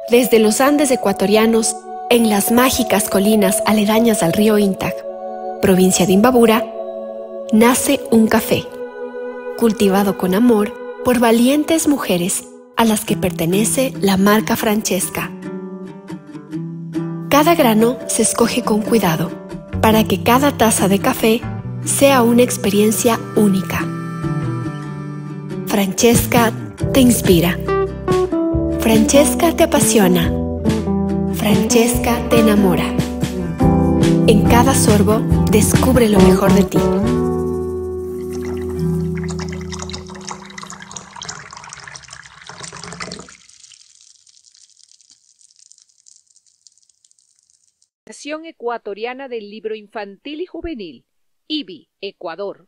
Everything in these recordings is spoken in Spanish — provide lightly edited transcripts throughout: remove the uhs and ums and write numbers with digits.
Desde los Andes ecuatorianos, en las mágicas colinas aledañas al río Intag, provincia de Imbabura, nace un café, cultivado con amor por valientes mujeres a las que pertenece la marca Francesca. Cada grano se escoge con cuidado para que cada taza de café sea una experiencia única. Francesca te inspira. Francesca te apasiona. Francesca te enamora. En cada sorbo, descubre lo mejor de ti. Asociación Ecuatoriana del Libro Infantil y Juvenil, IBI, Ecuador.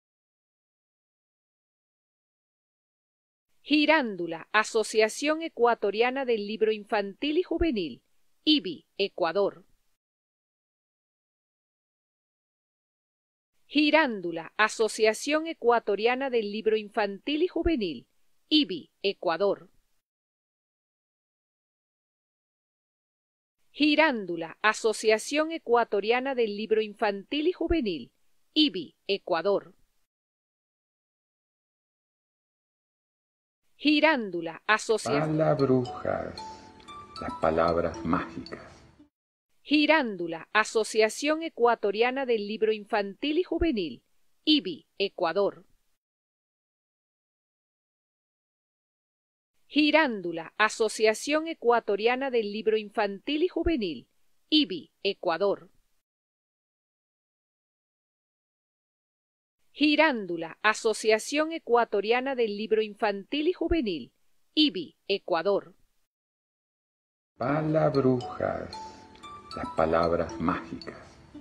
Girándula, Asociación Ecuatoriana del Libro Infantil y Juvenil, IBI, Ecuador. Girándula, Asociación Ecuatoriana del Libro Infantil y Juvenil, IBI, Ecuador. Girándula, Asociación Ecuatoriana del Libro Infantil y Juvenil, IBI, Ecuador. Girándula, Asociación... Palabrujas, las palabras mágicas. Girándula, Asociación Ecuatoriana del Libro Infantil y Juvenil, IBI, Ecuador. Girándula, Asociación Ecuatoriana del Libro Infantil y Juvenil, IBI, Ecuador. Girándula, Asociación Ecuatoriana del Libro Infantil y Juvenil, IBI, Ecuador. Palabrujas, las palabras mágicas.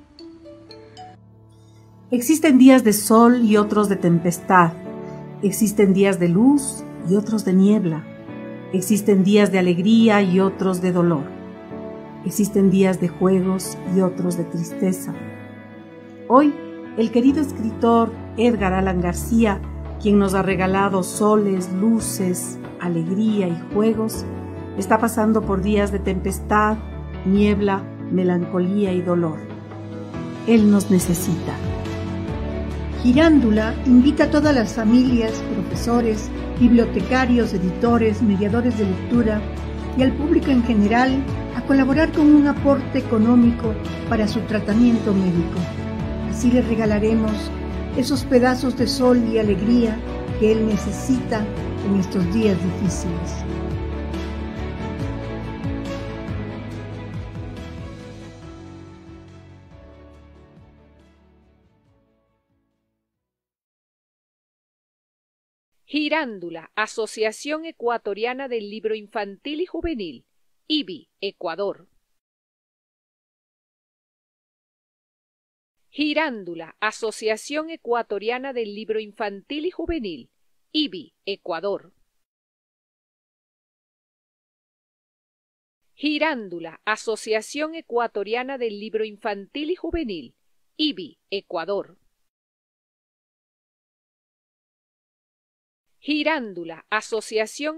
Existen días de sol y otros de tempestad. Existen días de luz y otros de niebla. Existen días de alegría y otros de dolor. Existen días de juegos y otros de tristeza. Hoy, el querido escritor Edgar Allan García, quien nos ha regalado soles, luces, alegría y juegos, está pasando por días de tempestad, niebla, melancolía y dolor. Él nos necesita. Girándula invita a todas las familias, profesores, bibliotecarios, editores, mediadores de lectura y al público en general a colaborar con un aporte económico para su tratamiento médico. Así le regalaremos esos pedazos de sol y alegría que él necesita en estos días difíciles. Girándula, Asociación Ecuatoriana del Libro Infantil y Juvenil, IBI, Ecuador. Girándula, Asociación Ecuatoriana del Libro Infantil y Juvenil, IBI, Ecuador. Girándula, Asociación Ecuatoriana del Libro Infantil y Juvenil, IBI, Ecuador. Girándula, Asociación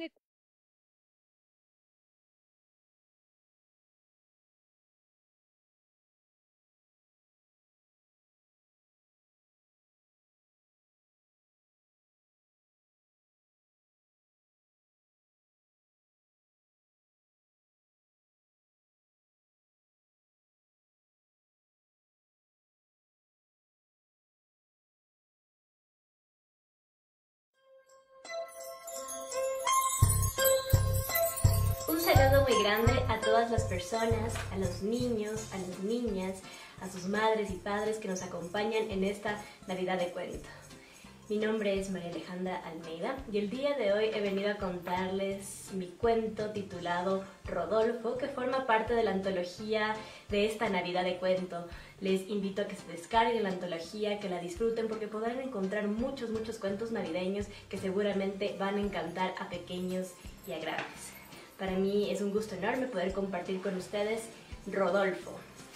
Un saludo muy grande a todas las personas, a los niños, a las niñas, a sus madres y padres que nos acompañan en esta Navidad de Cuento. Mi nombre es María Alejandra Almeida y el día de hoy he venido a contarles mi cuento titulado Rodolfo, que forma parte de la antología de esta Navidad de Cuento. Les invito a que se descarguen la antología, que la disfruten porque podrán encontrar muchos cuentos navideños que seguramente van a encantar a pequeños y a grandes. Para mí es un gusto enorme poder compartir con ustedes Rodolfo.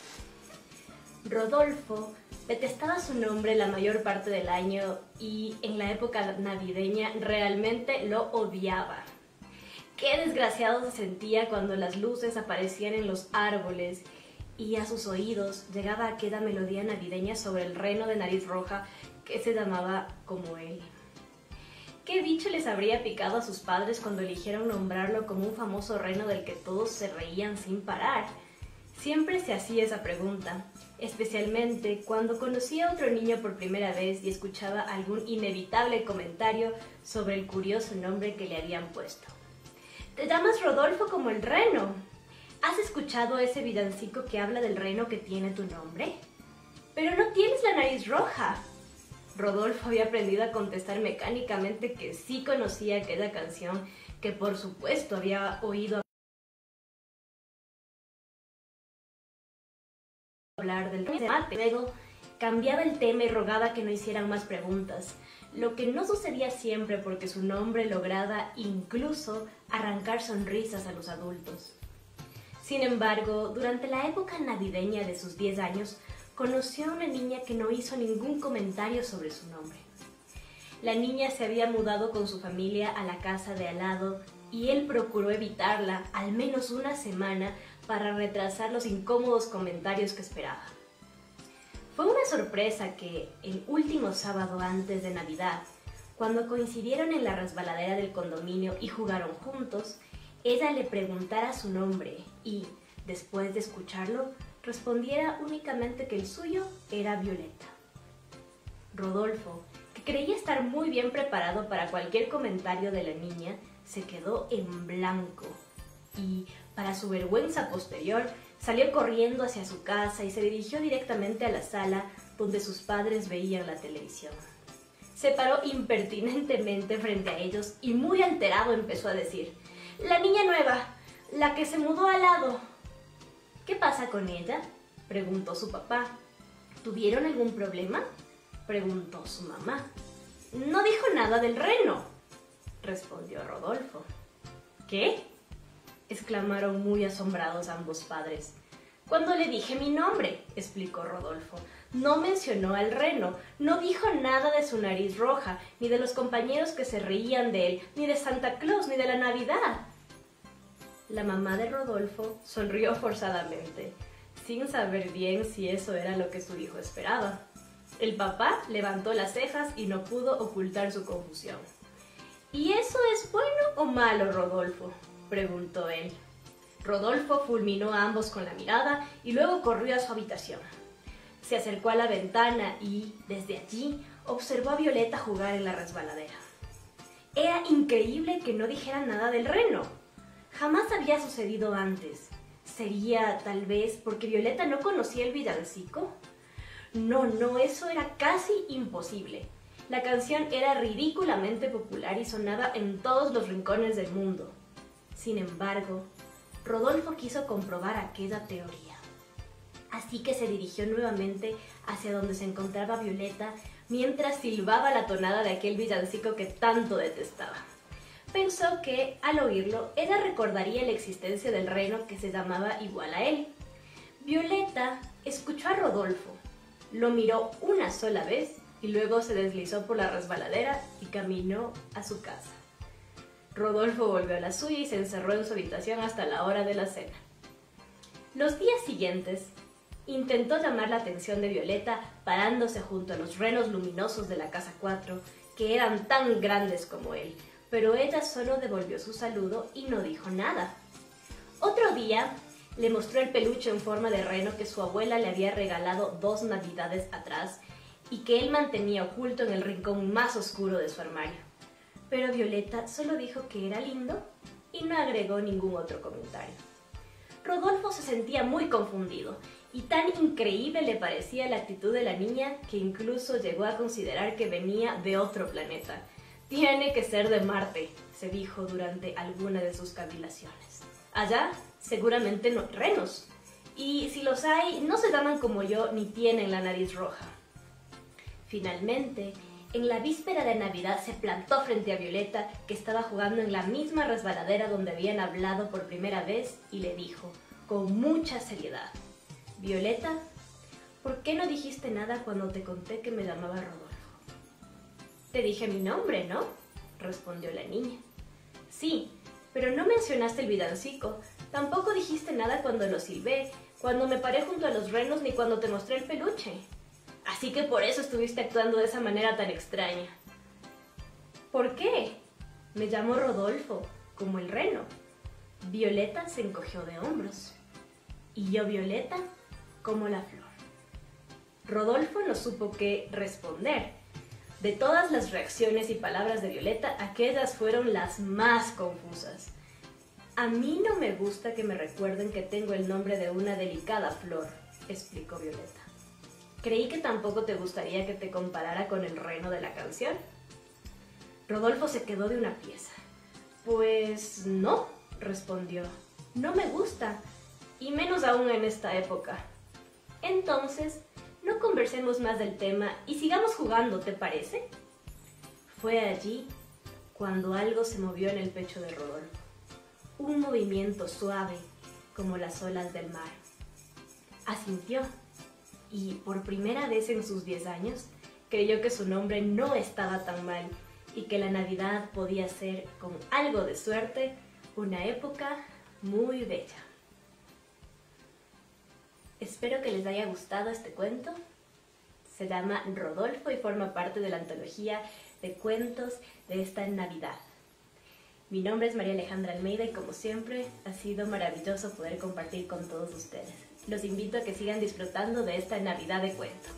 Rodolfo detestaba su nombre la mayor parte del año y en la época navideña realmente lo odiaba. Qué desgraciado se sentía cuando las luces aparecían en los árboles y a sus oídos llegaba aquella melodía navideña sobre el reno de nariz roja que se llamaba como él. ¿Qué bicho les habría picado a sus padres cuando eligieron nombrarlo como un famoso reno del que todos se reían sin parar? Siempre se hacía esa pregunta, especialmente cuando conocía a otro niño por primera vez y escuchaba algún inevitable comentario sobre el curioso nombre que le habían puesto. ¿Te llamas Rodolfo como el reno? ¿Has escuchado ese villancico que habla del reno que tiene tu nombre? Pero no tienes la nariz roja. Rodolfo había aprendido a contestar mecánicamente que sí conocía aquella canción, que por supuesto había oído hablar del mate. Luego cambiaba el tema y rogaba que no hicieran más preguntas, lo que no sucedía siempre porque su nombre lograba incluso arrancar sonrisas a los adultos. Sin embargo, durante la época navideña de sus 10 años, conoció a una niña que no hizo ningún comentario sobre su nombre. La niña se había mudado con su familia a la casa de al lado y él procuró evitarla al menos una semana para retrasar los incómodos comentarios que esperaba. Fue una sorpresa que el último sábado antes de Navidad, cuando coincidieron en la resbaladera del condominio y jugaron juntos, ella le preguntara su nombre y, después de escucharlo, respondiera únicamente que el suyo era Violeta. Rodolfo, que creía estar muy bien preparado para cualquier comentario de la niña, se quedó en blanco y, para su vergüenza posterior, salió corriendo hacia su casa y se dirigió directamente a la sala donde sus padres veían la televisión. Se paró impertinentemente frente a ellos y muy alterado empezó a decir: «La niña nueva, la que se mudó al lado». «¿Qué pasa con ella?», preguntó su papá. «¿Tuvieron algún problema?», preguntó su mamá. «No dijo nada del reno», respondió Rodolfo. «¿Qué?», exclamaron muy asombrados ambos padres. «Cuando le dije mi nombre», explicó Rodolfo, «no mencionó al reno, no dijo nada de su nariz roja, ni de los compañeros que se reían de él, ni de Santa Claus, ni de la Navidad». La mamá de Rodolfo sonrió forzadamente, sin saber bien si eso era lo que su hijo esperaba. El papá levantó las cejas y no pudo ocultar su confusión. «¿Y eso es bueno o malo, Rodolfo?», preguntó él. Rodolfo fulminó a ambos con la mirada y luego corrió a su habitación. Se acercó a la ventana y, desde allí, observó a Violeta jugar en la resbaladera. Era increíble que no dijera nada del reno. Jamás había sucedido antes. ¿Sería, tal vez, porque Violeta no conocía el villancico? No, eso era casi imposible. La canción era ridículamente popular y sonaba en todos los rincones del mundo. Sin embargo, Rodolfo quiso comprobar aquella teoría. Así que se dirigió nuevamente hacia donde se encontraba Violeta mientras silbaba la tonada de aquel villancico que tanto detestaba. Pensó que, al oírlo, ella recordaría la existencia del reno que se llamaba igual a él. Violeta escuchó a Rodolfo, lo miró una sola vez y luego se deslizó por la resbaladera y caminó a su casa. Rodolfo volvió a la suya y se encerró en su habitación hasta la hora de la cena. Los días siguientes, intentó llamar la atención de Violeta parándose junto a los renos luminosos de la casa 4, que eran tan grandes como él, pero ella solo devolvió su saludo y no dijo nada. Otro día, le mostró el peluche en forma de reno que su abuela le había regalado 2 navidades atrás y que él mantenía oculto en el rincón más oscuro de su armario. Pero Violeta solo dijo que era lindo y no agregó ningún otro comentario. Rodolfo se sentía muy confundido y tan increíble le parecía la actitud de la niña que incluso llegó a considerar que venía de otro planeta. «Tiene que ser de Marte», se dijo durante alguna de sus cavilaciones. «Allá seguramente no hay renos, y si los hay, no se llaman como yo ni tienen la nariz roja». Finalmente, en la víspera de Navidad se plantó frente a Violeta, que estaba jugando en la misma resbaladera donde habían hablado por primera vez, y le dijo, con mucha seriedad: «Violeta, ¿por qué no dijiste nada cuando te conté que me llamaba Rodolfo?» «Te dije mi nombre, ¿no?», respondió la niña. «Sí, Pero no mencionaste el villancico. Tampoco dijiste nada cuando lo silbé, cuando me paré junto a los renos, ni cuando te mostré el peluche. Así que por eso estuviste actuando de esa manera tan extraña. ¿Por qué? Me llamo Rodolfo, como el reno. Violeta se encogió de hombros. Y yo, Violeta, como la flor. Rodolfo no supo qué responder. De todas las reacciones y palabras de Violeta, aquellas fueron las más confusas. A mí no me gusta que me recuerden que tengo el nombre de una delicada flor, explicó Violeta. Creí que tampoco te gustaría que te comparara con el reno de la canción. Rodolfo se quedó de una pieza. Pues no, respondió. No me gusta, y menos aún en esta época. Entonces, no conversemos más del tema y sigamos jugando, ¿te parece? Fue allí cuando algo se movió en el pecho de Rodolfo. Un movimiento suave, como las olas del mar. Asintió, y por primera vez en sus 10 años, creyó que su nombre no estaba tan mal y que la Navidad podía ser, con algo de suerte, una época muy bella. Espero que les haya gustado este cuento. Se llama Rodolfo y forma parte de la antología de cuentos de esta Navidad. Mi nombre es María Alejandra Almeida y como siempre ha sido maravilloso poder compartir con todos ustedes. Los invito a que sigan disfrutando de esta Navidad de cuento.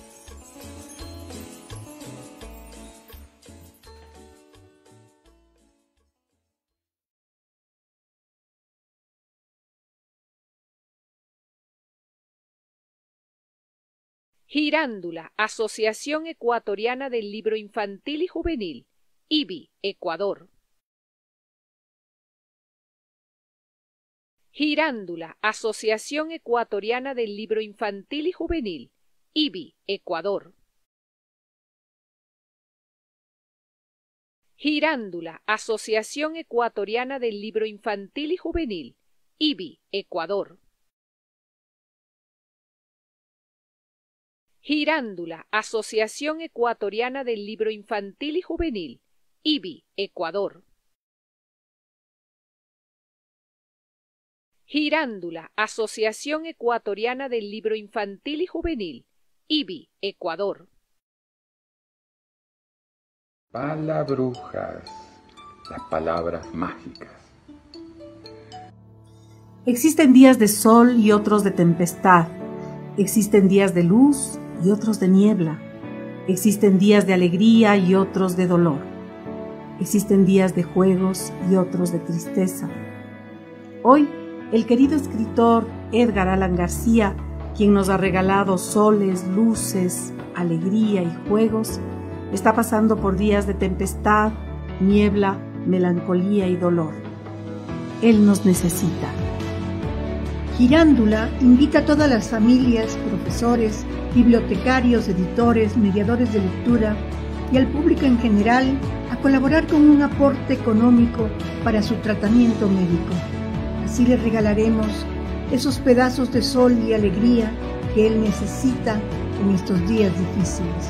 Girándula, Asociación Ecuatoriana del Libro Infantil y Juvenil, IBI, Ecuador. Girándula, Asociación Ecuatoriana del Libro Infantil y Juvenil, IBI, Ecuador. Girándula, Asociación Ecuatoriana del Libro Infantil y Juvenil, IBI, Ecuador. Girándula, Asociación Ecuatoriana del Libro Infantil y Juvenil, IBI, Ecuador. Girándula, Asociación Ecuatoriana del Libro Infantil y Juvenil, IBI, Ecuador. Palabrujas, las palabras mágicas. Existen días de sol y otros de tempestad. Existen días de luz y otros de niebla. Existen días de alegría y otros de dolor. Existen días de juegos y otros de tristeza. Hoy, el querido escritor Edgar Allan García, quien nos ha regalado soles, luces, alegría y juegos, está pasando por días de tempestad, niebla, melancolía y dolor. Él nos necesita. Girándula invita a todas las familias, profesores, bibliotecarios, editores, mediadores de lectura y al público en general a colaborar con un aporte económico para su tratamiento médico. Así le regalaremos esos pedazos de sol y alegría que él necesita en estos días difíciles.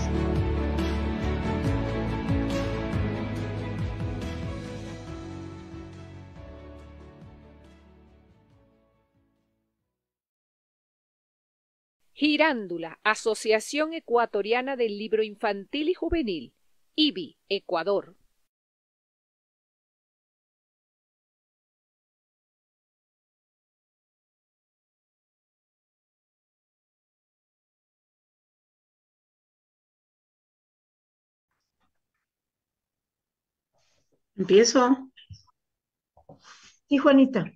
Girándula, Asociación Ecuatoriana del Libro Infantil y Juvenil, IBI, Ecuador. ¿Empiezo? Sí, Juanita.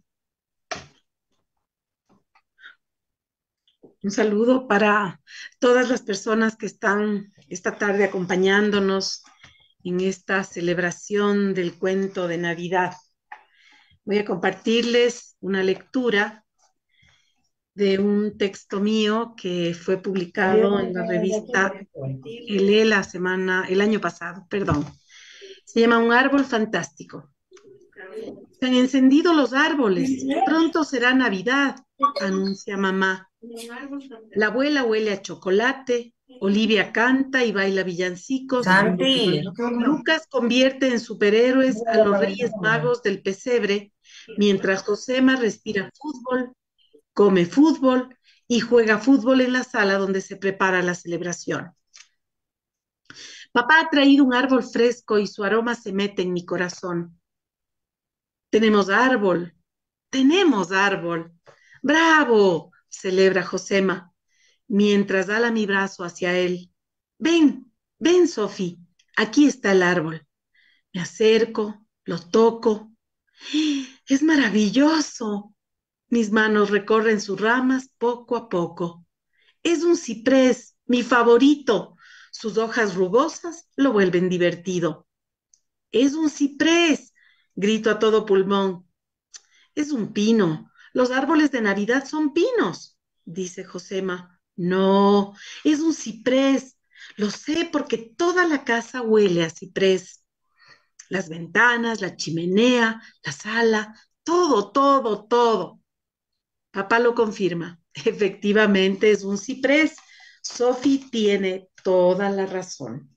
Un saludo para todas las personas que están esta tarde acompañándonos en esta celebración del cuento de Navidad. Voy a compartirles una lectura de un texto mío que fue publicado en la revista ELE el año pasado, perdón. Se llama Un árbol fantástico. Se han encendido los árboles, pronto será Navidad, anuncia mamá. La abuela huele a chocolate Olivia canta y baila villancicos. Santi, Lucas convierte en superhéroes a los Reyes Magos del pesebre, mientras Josema respira fútbol, come fútbol y juega fútbol en la sala donde se prepara la celebración. Papá ha traído un árbol fresco y su aroma se mete en mi corazón. Tenemos árbol, tenemos árbol. ¡Bravo!, celebra Josema, mientras ala mi brazo hacia él. Ven, ven, Sofi, aquí está el árbol. Me acerco, lo toco. ¡Es maravilloso! Mis manos recorren sus ramas poco a poco. Es un ciprés, mi favorito. Sus hojas rugosas lo vuelven divertido. Es un ciprés, grito a todo pulmón. Es un pino. Los árboles de Navidad son pinos, dice Josema. No, es un ciprés. Lo sé porque toda la casa huele a ciprés. Las ventanas, la chimenea, la sala, todo, todo, todo. Papá lo confirma. Efectivamente es un ciprés. Sophie tiene toda la razón.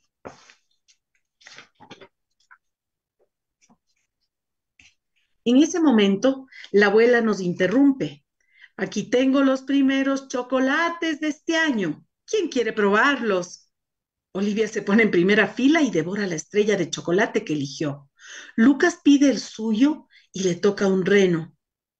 En ese momento, la abuela nos interrumpe. Aquí tengo los primeros chocolates de este año. ¿Quién quiere probarlos? Olivia se pone en primera fila y devora la estrella de chocolate que eligió. Lucas pide el suyo y le toca un reno.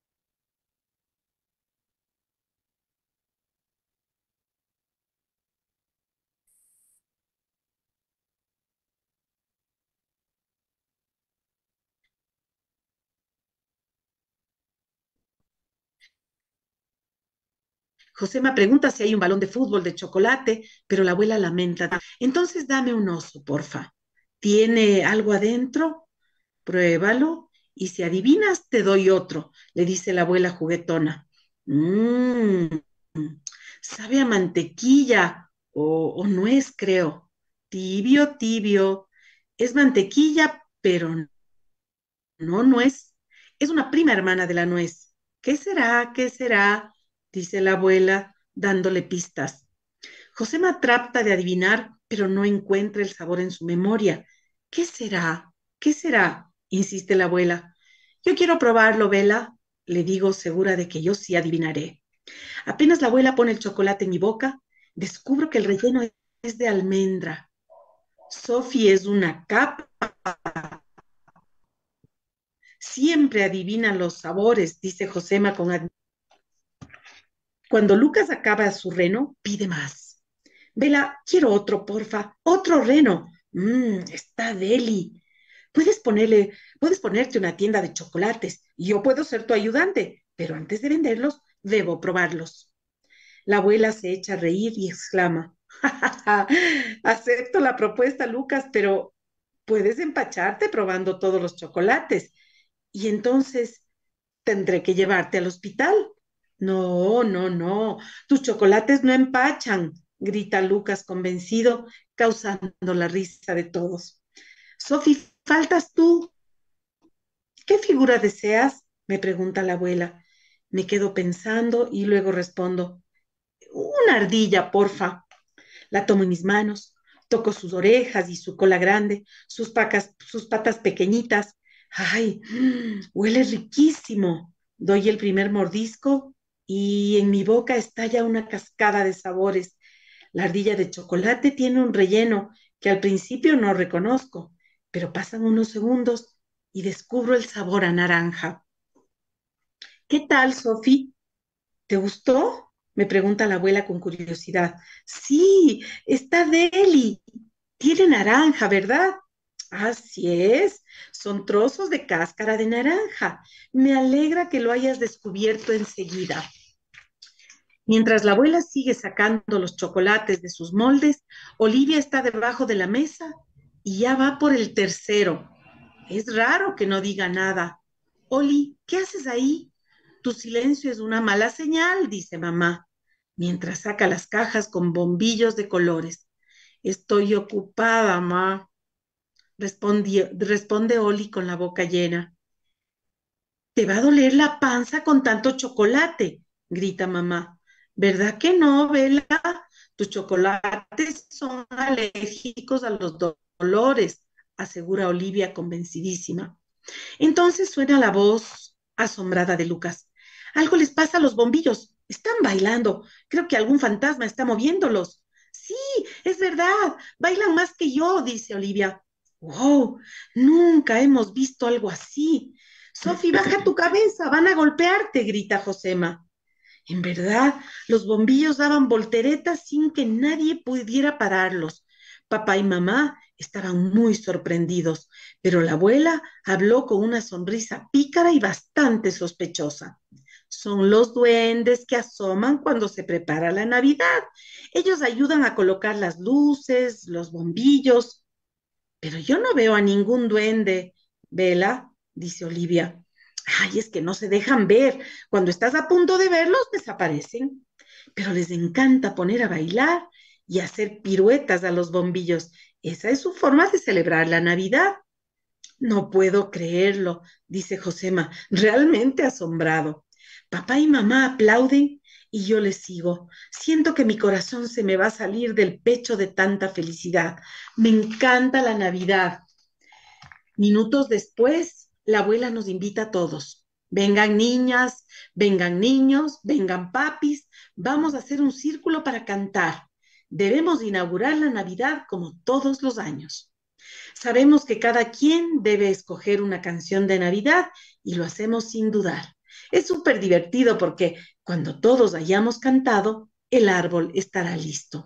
Josema pregunta si hay un balón de fútbol de chocolate, pero la abuela lamenta. Entonces dame un oso, porfa. ¿Tiene algo adentro? Pruébalo y si adivinas te doy otro, le dice la abuela juguetona. Mmm, sabe a mantequilla o nuez, creo. Tibio, tibio. Es mantequilla, pero no nuez. Es una prima hermana de la nuez. ¿Qué será? ¿Qué será?, dice la abuela, dándole pistas. Josema trata de adivinar, pero no encuentra el sabor en su memoria. ¿Qué será? ¿Qué será?, insiste la abuela. Yo quiero probarlo, Vela, le digo, segura de que yo sí adivinaré. Apenas la abuela pone el chocolate en mi boca, descubro que el relleno es de almendra. Sophie es una capa. Siempre adivina los sabores, dice Josema con admiración. Cuando Lucas acaba su reno, pide más. Vela, quiero otro, porfa. Otro reno. Está deli. Puedes ponerte una tienda de chocolates y yo puedo ser tu ayudante, pero antes de venderlos, debo probarlos. La abuela se echa a reír y exclama: acepto la propuesta, Lucas, pero puedes empacharte probando todos los chocolates y entonces tendré que llevarte al hospital. No, no, no, tus chocolates no empachan, grita Lucas convencido, causando la risa de todos. Sophie, faltas tú. ¿Qué figura deseas?, me pregunta la abuela. Me quedo pensando y luego respondo: una ardilla, porfa. La tomo en mis manos, toco sus orejas y su cola grande, sus patas pequeñitas. ¡Ay! Huele riquísimo. Doy el primer mordisco y en mi boca estalla una cascada de sabores. La ardilla de chocolate tiene un relleno que al principio no reconozco, pero pasan unos segundos y descubro el sabor a naranja. ¿Qué tal, Sophie? ¿Te gustó?, me pregunta la abuela con curiosidad. Sí, está deli. Tiene naranja, ¿verdad? Así es, son trozos de cáscara de naranja. Me alegra que lo hayas descubierto enseguida. Mientras la abuela sigue sacando los chocolates de sus moldes, Olivia está debajo de la mesa y ya va por el tercero. Es raro que no diga nada. Oli, ¿qué haces ahí? Tu silencio es una mala señal, dice mamá, mientras saca las cajas con bombillos de colores. Estoy ocupada, ma, responde Oli con la boca llena. Te va a doler la panza con tanto chocolate, grita mamá. ¿Verdad que no, Vela? Tu Tus chocolates son alérgicos a los dolores, asegura Olivia convencidísima. Entonces suena la voz asombrada de Lucas. Algo les pasa a los bombillos. Están bailando. Creo que algún fantasma está moviéndolos. Sí, es verdad. Bailan más que yo, dice Olivia. Wow, nunca hemos visto algo así. Sofi, baja tu cabeza, van a golpearte, grita Josema. En verdad, los bombillos daban volteretas sin que nadie pudiera pararlos. Papá y mamá estaban muy sorprendidos, pero la abuela habló con una sonrisa pícara y bastante sospechosa. Son los duendes que asoman cuando se prepara la Navidad. Ellos ayudan a colocar las luces, los bombillos. Pero yo no veo a ningún duende, Vela, dice Olivia. Ay, es que no se dejan ver. Cuando estás a punto de verlos, desaparecen. Pero les encanta poner a bailar y hacer piruetas a los bombillos. Esa es su forma de celebrar la Navidad. No puedo creerlo, dice Josema, realmente asombrado. Papá y mamá aplauden y yo les sigo. Siento que mi corazón se me va a salir del pecho de tanta felicidad. Me encanta la Navidad. Minutos después, la abuela nos invita a todos. Vengan niñas, vengan niños, vengan papis, vamos a hacer un círculo para cantar. Debemos inaugurar la Navidad como todos los años. Sabemos que cada quien debe escoger una canción de Navidad y lo hacemos sin dudar. Es súper divertido porque cuando todos hayamos cantado, el árbol estará listo.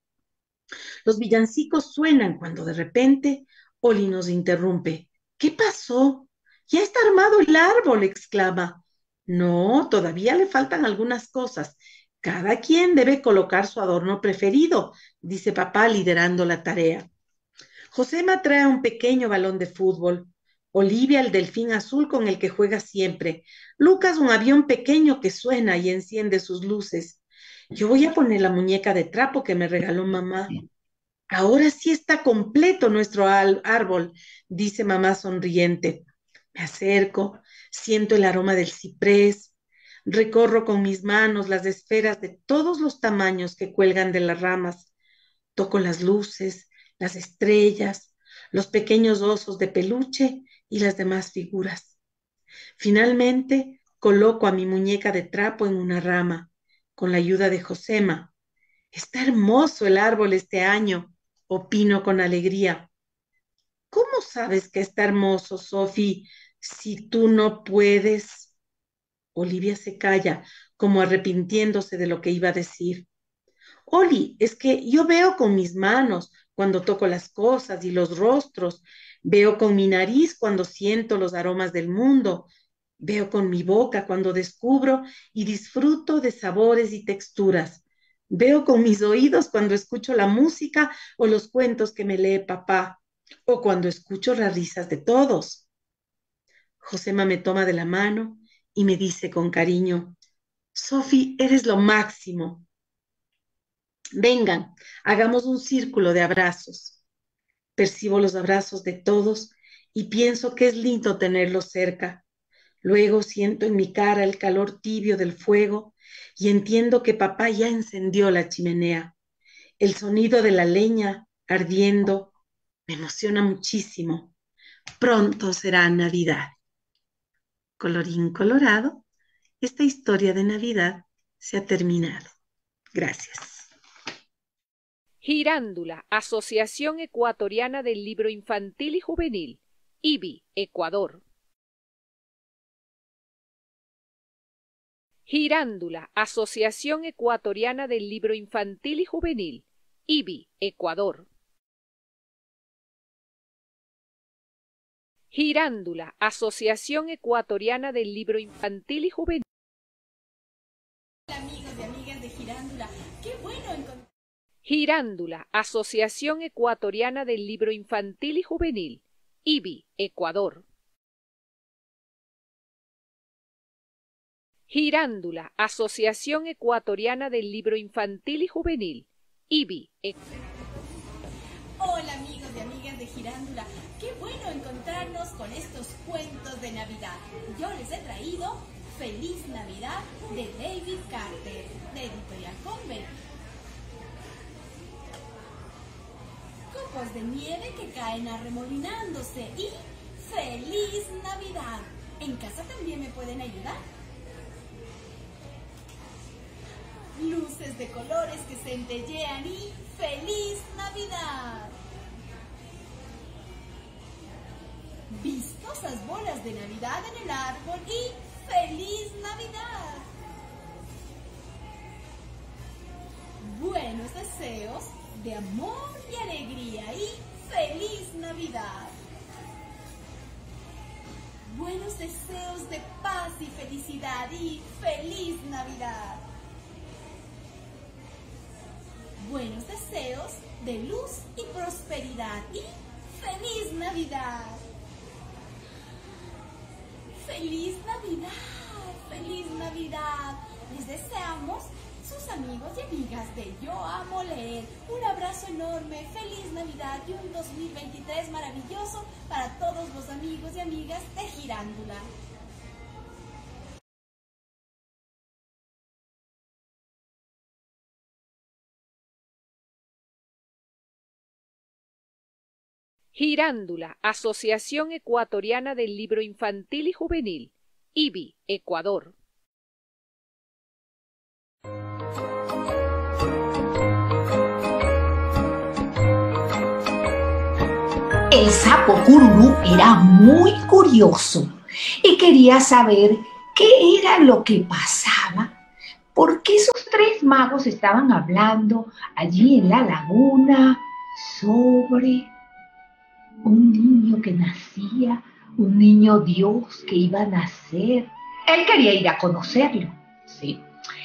Los villancicos suenan cuando de repente Oli nos interrumpe. ¿Qué pasó? Ya está armado el árbol, exclama. No, todavía le faltan algunas cosas. Cada quien debe colocar su adorno preferido, dice papá liderando la tarea. Josema trae un pequeño balón de fútbol. Olivia el delfín azul con el que juega siempre. Lucas un avión pequeño que suena y enciende sus luces. Yo voy a poner la muñeca de trapo que me regaló mamá. Ahora sí está completo nuestro árbol, dice mamá sonriente. Me acerco, siento el aroma del ciprés, recorro con mis manos las esferas de todos los tamaños que cuelgan de las ramas. Toco las luces, las estrellas, los pequeños osos de peluche y las demás figuras. Finalmente, coloco a mi muñeca de trapo en una rama, con la ayuda de Josema. Está hermoso el árbol este año, opino con alegría. ¿Cómo sabes que está hermoso, Sofi, si tú no puedes? Olivia se calla, como arrepintiéndose de lo que iba a decir. Oli, es que yo veo con mis manos cuando toco las cosas y los rostros, veo con mi nariz cuando siento los aromas del mundo, veo con mi boca cuando descubro y disfruto de sabores y texturas, veo con mis oídos cuando escucho la música o los cuentos que me lee papá, o cuando escucho las risas de todos. Josema me toma de la mano y me dice con cariño, Sofi, eres lo máximo. Vengan, hagamos un círculo de abrazos. Percibo los abrazos de todos y pienso que es lindo tenerlos cerca. Luego siento en mi cara el calor tibio del fuego y entiendo que papá ya encendió la chimenea. El sonido de la leña ardiendo me emociona muchísimo. Pronto será Navidad. Colorín colorado, esta historia de Navidad se ha terminado. Gracias. Girándula, Asociación Ecuatoriana del Libro Infantil y Juvenil, IBI, Ecuador. Girándula, Asociación Ecuatoriana del Libro Infantil y Juvenil, IBI, Ecuador. Girándula, Asociación Ecuatoriana del Libro Infantil y Juvenil. Hola amigos y amigas de Girándula, qué bueno encontrar. Girándula, Asociación Ecuatoriana del Libro Infantil y Juvenil, IBI, Ecuador. Girándula, Asociación Ecuatoriana del Libro Infantil y Juvenil, IBI, Ecuador. Hola amigos y amigas de Girándula, qué bueno encontrarnos con estos cuentos de Navidad. Yo les he traído Feliz Navidad de David Carter, de Editorial Convent. copos de nieve que caen arremolinándose y ¡Feliz Navidad! ¿En casa también me pueden ayudar? Luces de colores que centellean y ¡Feliz Navidad! Vistosas bolas de Navidad en el árbol y ¡Feliz Navidad! Buenos deseos de amor y alegría y ¡Feliz Navidad! Buenos deseos de paz y felicidad y ¡Feliz Navidad! Buenos deseos de luz y prosperidad y ¡Feliz Navidad! ¡Feliz Navidad! ¡Feliz Navidad! Les deseamos sus amigos y amigas de Yo Amo Leer. Un abrazo enorme, feliz Navidad y un 2023 maravilloso para todos los amigos y amigas de Girándula. Girándula, Asociación Ecuatoriana del Libro Infantil y Juvenil, IBI, Ecuador. El sapo Cururú era muy curioso y quería saber qué era lo que pasaba, por qué esos tres magos estaban hablando allí en la laguna sobre un niño que nacía, un niño Dios que iba a nacer. Él quería ir a conocerlo, ¿sí?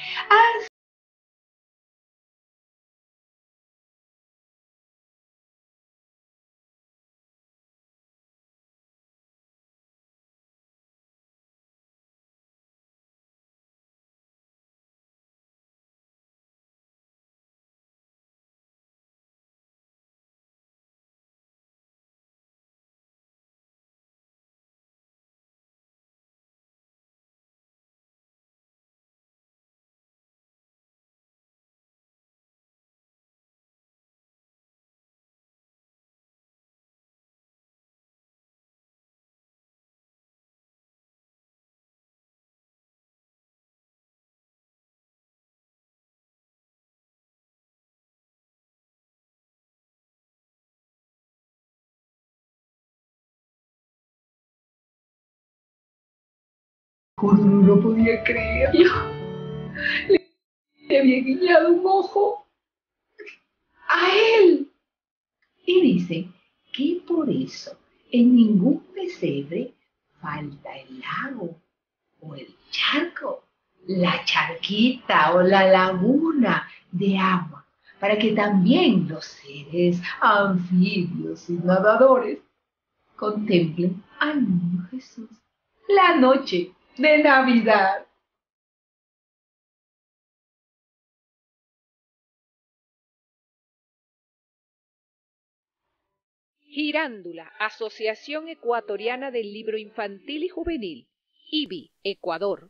Cururú no podía creerlo. Le había guiñado un ojo a él. Y dice que por eso en ningún pesebre falta el lago o el charco, la charquita o la laguna de agua, para que también los seres anfibios y nadadores contemplen al niño Jesús la noche de Navidad. Girándula, Asociación Ecuatoriana del Libro Infantil y Juvenil, IBI, Ecuador.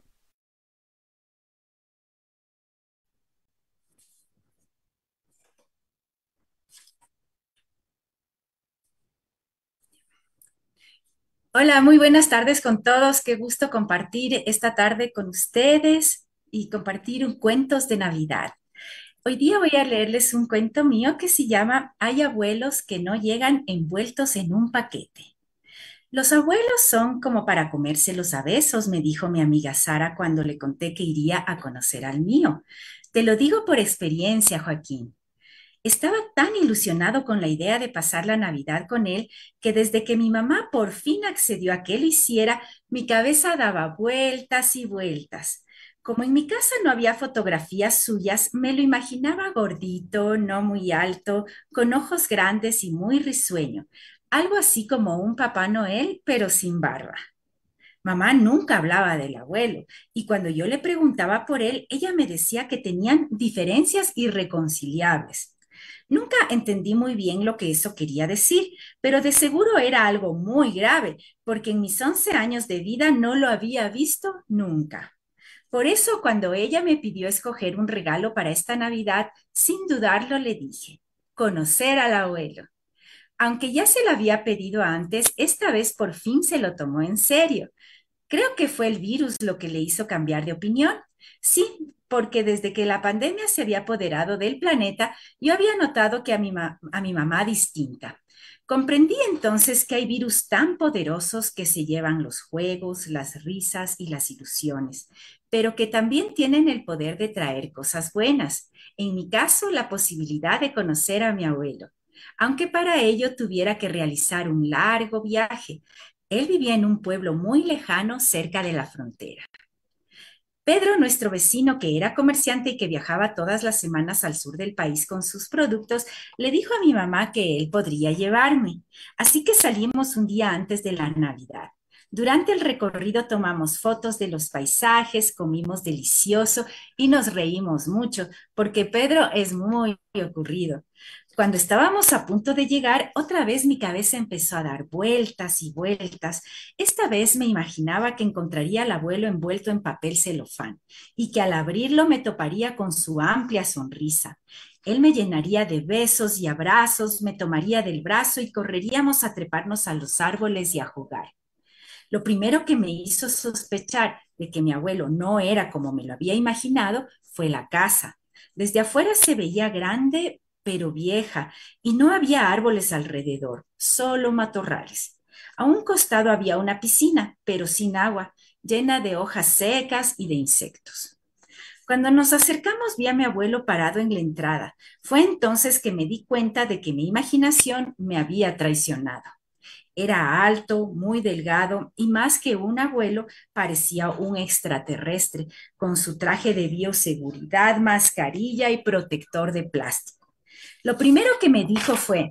Hola, muy buenas tardes con todos. Qué gusto compartir esta tarde con ustedes y compartir cuentos de Navidad. Hoy día voy a leerles un cuento mío que se llama Hay abuelos que no llegan envueltos en un paquete. Los abuelos son como para comérselos a besos, me dijo mi amiga Sara cuando le conté que iría a conocer al mío. Te lo digo por experiencia, Joaquín. Estaba tan ilusionado con la idea de pasar la Navidad con él que desde que mi mamá por fin accedió a que lo hiciera, mi cabeza daba vueltas y vueltas. Como en mi casa no había fotografías suyas, me lo imaginaba gordito, no muy alto, con ojos grandes y muy risueño, algo así como un Papá Noel, pero sin barba. Mamá nunca hablaba del abuelo y cuando yo le preguntaba por él, ella me decía que tenían diferencias irreconciliables. Nunca entendí muy bien lo que eso quería decir, pero de seguro era algo muy grave, porque en mis 11 años de vida no lo había visto nunca. Por eso, cuando ella me pidió escoger un regalo para esta Navidad, sin dudarlo le dije, conocer al abuelo. Aunque ya se lo había pedido antes, esta vez por fin se lo tomó en serio. Creo que fue el virus lo que le hizo cambiar de opinión. Sí, porque desde que la pandemia se había apoderado del planeta, yo había notado que a mi mamá distinta. Comprendí entonces que hay virus tan poderosos que se llevan los juegos, las risas y las ilusiones, pero que también tienen el poder de traer cosas buenas. En mi caso, la posibilidad de conocer a mi abuelo, aunque para ello tuviera que realizar un largo viaje. Él vivía en un pueblo muy lejano cerca de la frontera. Pedro, nuestro vecino que era comerciante y que viajaba todas las semanas al sur del país con sus productos, le dijo a mi mamá que él podría llevarme. Así que salimos un día antes de la Navidad. Durante el recorrido tomamos fotos de los paisajes, comimos delicioso y nos reímos mucho, porque Pedro es muy ocurrido. Cuando estábamos a punto de llegar, otra vez mi cabeza empezó a dar vueltas y vueltas. Esta vez me imaginaba que encontraría al abuelo envuelto en papel celofán y que al abrirlo me toparía con su amplia sonrisa. Él me llenaría de besos y abrazos, me tomaría del brazo y correríamos a treparnos a los árboles y a jugar. Lo primero que me hizo sospechar de que mi abuelo no era como me lo había imaginado fue la casa. Desde afuera se veía grande, pero vieja, y no había árboles alrededor, solo matorrales. A un costado había una piscina, pero sin agua, llena de hojas secas y de insectos. Cuando nos acercamos vi a mi abuelo parado en la entrada. Fue entonces que me di cuenta de que mi imaginación me había traicionado. Era alto, muy delgado y más que un abuelo, parecía un extraterrestre, con su traje de bioseguridad, mascarilla y protector de plástico. Lo primero que me dijo fue: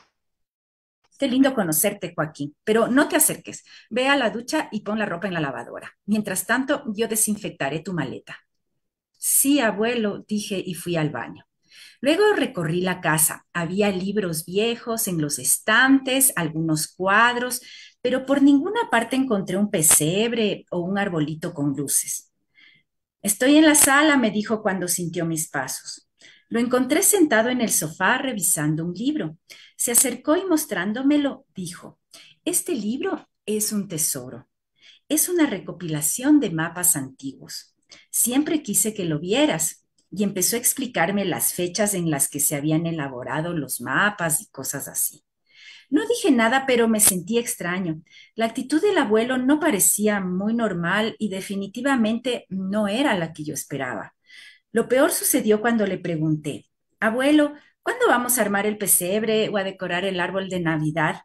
qué lindo conocerte, Joaquín, pero no te acerques. Ve a la ducha y pon la ropa en la lavadora. Mientras tanto, yo desinfectaré tu maleta. Sí, abuelo, dije y fui al baño. Luego recorrí la casa. Había libros viejos en los estantes, algunos cuadros, pero por ninguna parte encontré un pesebre o un arbolito con luces. Estoy en la sala, me dijo cuando sintió mis pasos. Lo encontré sentado en el sofá revisando un libro. Se acercó y mostrándomelo, dijo: este libro es un tesoro. Es una recopilación de mapas antiguos. Siempre quise que lo vieras. Y empezó a explicarme las fechas en las que se habían elaborado los mapas y cosas así. No dije nada, pero me sentí extraño. La actitud del abuelo no parecía muy normal y definitivamente no era la que yo esperaba. Lo peor sucedió cuando le pregunté: abuelo, ¿cuándo vamos a armar el pesebre o a decorar el árbol de Navidad?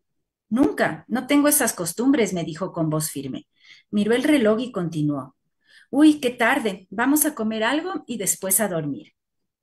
Nunca, no tengo esas costumbres, me dijo con voz firme. Miró el reloj y continuó: uy, qué tarde, vamos a comer algo y después a dormir.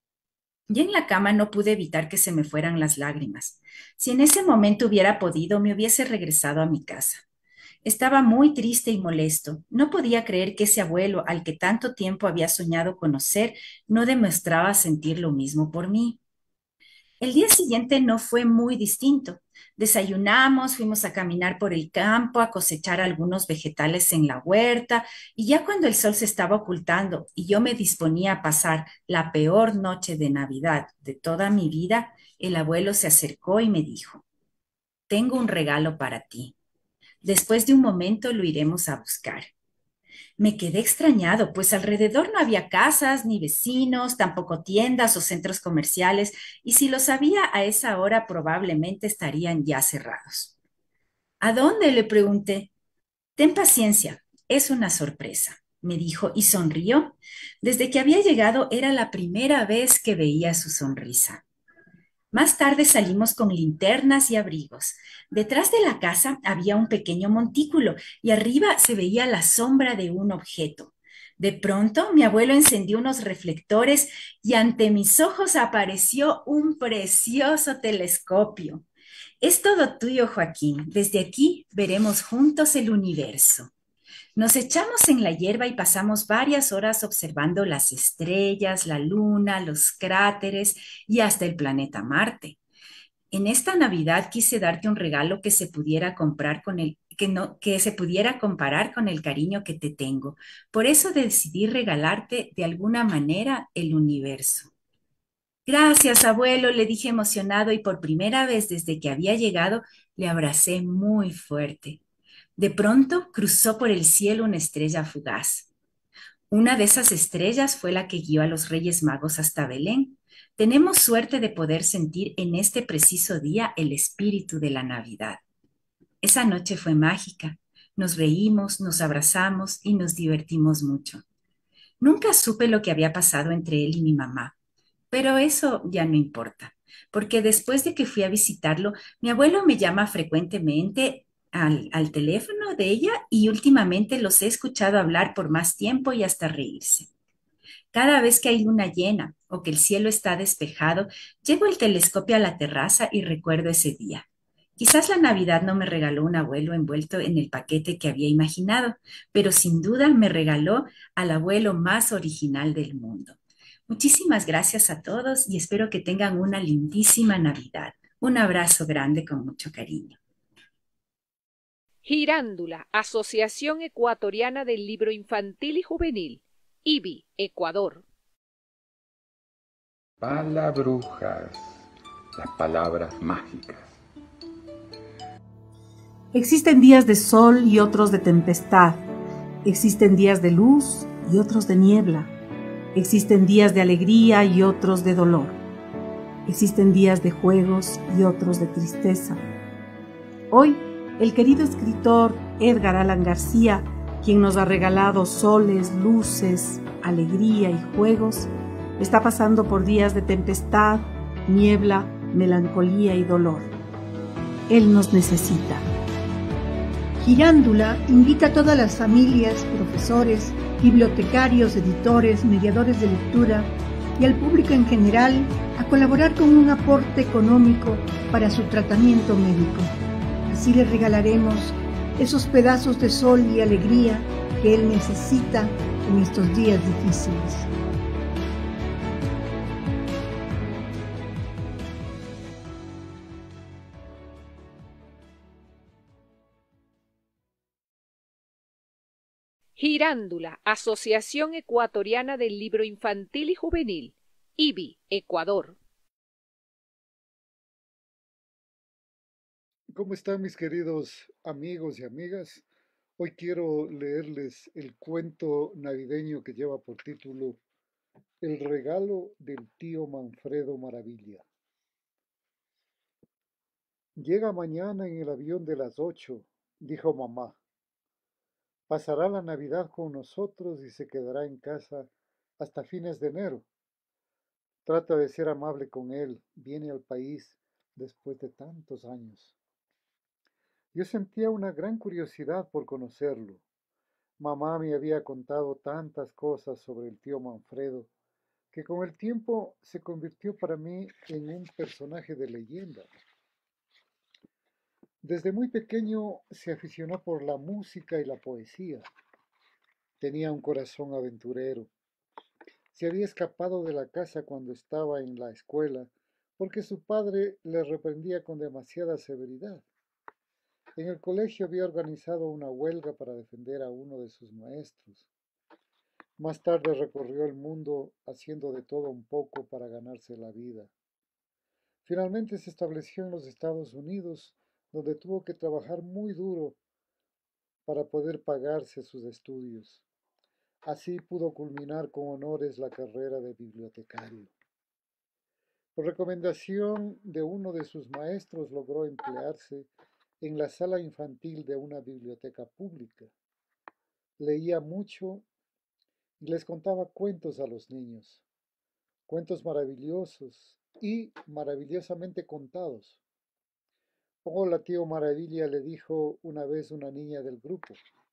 Y en la cama no pude evitar que se me fueran las lágrimas. Si en ese momento hubiera podido, me hubiese regresado a mi casa. Estaba muy triste y molesto. No podía creer que ese abuelo, al que tanto tiempo había soñado conocer, no demostraba sentir lo mismo por mí. El día siguiente no fue muy distinto. Desayunamos, fuimos a caminar por el campo, a cosechar algunos vegetales en la huerta, y ya cuando el sol se estaba ocultando y yo me disponía a pasar la peor noche de Navidad de toda mi vida, el abuelo se acercó y me dijo: tengo un regalo para ti. Después de un momento lo iremos a buscar. Me quedé extrañado, pues alrededor no había casas ni vecinos, tampoco tiendas o centros comerciales, y si los había a esa hora probablemente estarían ya cerrados. ¿A dónde?, le pregunté. Ten paciencia, es una sorpresa, me dijo y sonrió. Desde que había llegado era la primera vez que veía su sonrisa. Más tarde salimos con linternas y abrigos. Detrás de la casa había un pequeño montículo y arriba se veía la sombra de un objeto. De pronto, mi abuelo encendió unos reflectores y ante mis ojos apareció un precioso telescopio. Es todo tuyo, Joaquín. Desde aquí veremos juntos el universo. Nos echamos en la hierba y pasamos varias horas observando las estrellas, la luna, los cráteres y hasta el planeta Marte. En esta Navidad quise darte un regalo que se pudiera comprar con el que se pudiera comparar con el cariño que te tengo. Por eso decidí regalarte de alguna manera el universo. Gracias, abuelo, le dije emocionado y por primera vez desde que había llegado le abracé muy fuerte. De pronto cruzó por el cielo una estrella fugaz. Una de esas estrellas fue la que guió a los Reyes Magos hasta Belén. Tenemos suerte de poder sentir en este preciso día el espíritu de la Navidad. Esa noche fue mágica. Nos reímos, nos abrazamos y nos divertimos mucho. Nunca supe lo que había pasado entre él y mi mamá, pero eso ya no importa, porque después de que fui a visitarlo, mi abuelo me llama frecuentemente al teléfono de ella y últimamente los he escuchado hablar por más tiempo y hasta reírse. Cada vez que hay luna llena o que el cielo está despejado, llevo el telescopio a la terraza y recuerdo ese día. Quizás la Navidad no me regaló un abuelo envuelto en el paquete que había imaginado, pero sin duda me regaló al abuelo más original del mundo. Muchísimas gracias a todos y espero que tengan una lindísima Navidad. Un abrazo grande con mucho cariño. Girándula, Asociación Ecuatoriana del Libro Infantil y Juvenil, IBI, Ecuador. Palabrujas, las palabras mágicas. Existen días de sol y otros de tempestad. Existen días de luz y otros de niebla. Existen días de alegría y otros de dolor. Existen días de juegos y otros de tristeza. Hoy, el querido escritor Edgar Allan García, quien nos ha regalado soles, luces, alegría y juegos, está pasando por días de tempestad, niebla, melancolía y dolor. Él nos necesita. Girándula invita a todas las familias, profesores, bibliotecarios, editores, mediadores de lectura y al público en general a colaborar con un aporte económico para su tratamiento médico. Así le regalaremos esos pedazos de sol y alegría que él necesita en estos días difíciles. Girándula, Asociación Ecuatoriana del Libro Infantil y Juvenil, IBI, Ecuador. ¿Cómo están mis queridos amigos y amigas? Hoy quiero leerles el cuento navideño que lleva por título El regalo del tío Manfredo Maravilla. Llega mañana en el avión de las 8, dijo mamá. Pasará la Navidad con nosotros y se quedará en casa hasta fines de enero. Trata de ser amable con él, viene al país después de tantos años. Yo sentía una gran curiosidad por conocerlo. Mamá me había contado tantas cosas sobre el tío Manfredo que con el tiempo se convirtió para mí en un personaje de leyenda. Desde muy pequeño se aficionó por la música y la poesía. Tenía un corazón aventurero. Se había escapado de la casa cuando estaba en la escuela porque su padre le reprendía con demasiada severidad. En el colegio había organizado una huelga para defender a uno de sus maestros. Más tarde recorrió el mundo haciendo de todo un poco para ganarse la vida. Finalmente se estableció en los Estados Unidos, donde tuvo que trabajar muy duro para poder pagarse sus estudios. Así pudo culminar con honores la carrera de bibliotecario. Por recomendación de uno de sus maestros logró emplearse en la sala infantil de una biblioteca pública. Leía mucho y les contaba cuentos a los niños, cuentos maravillosos y maravillosamente contados. Hola, tío Maravilla, le dijo una vez una niña del grupo.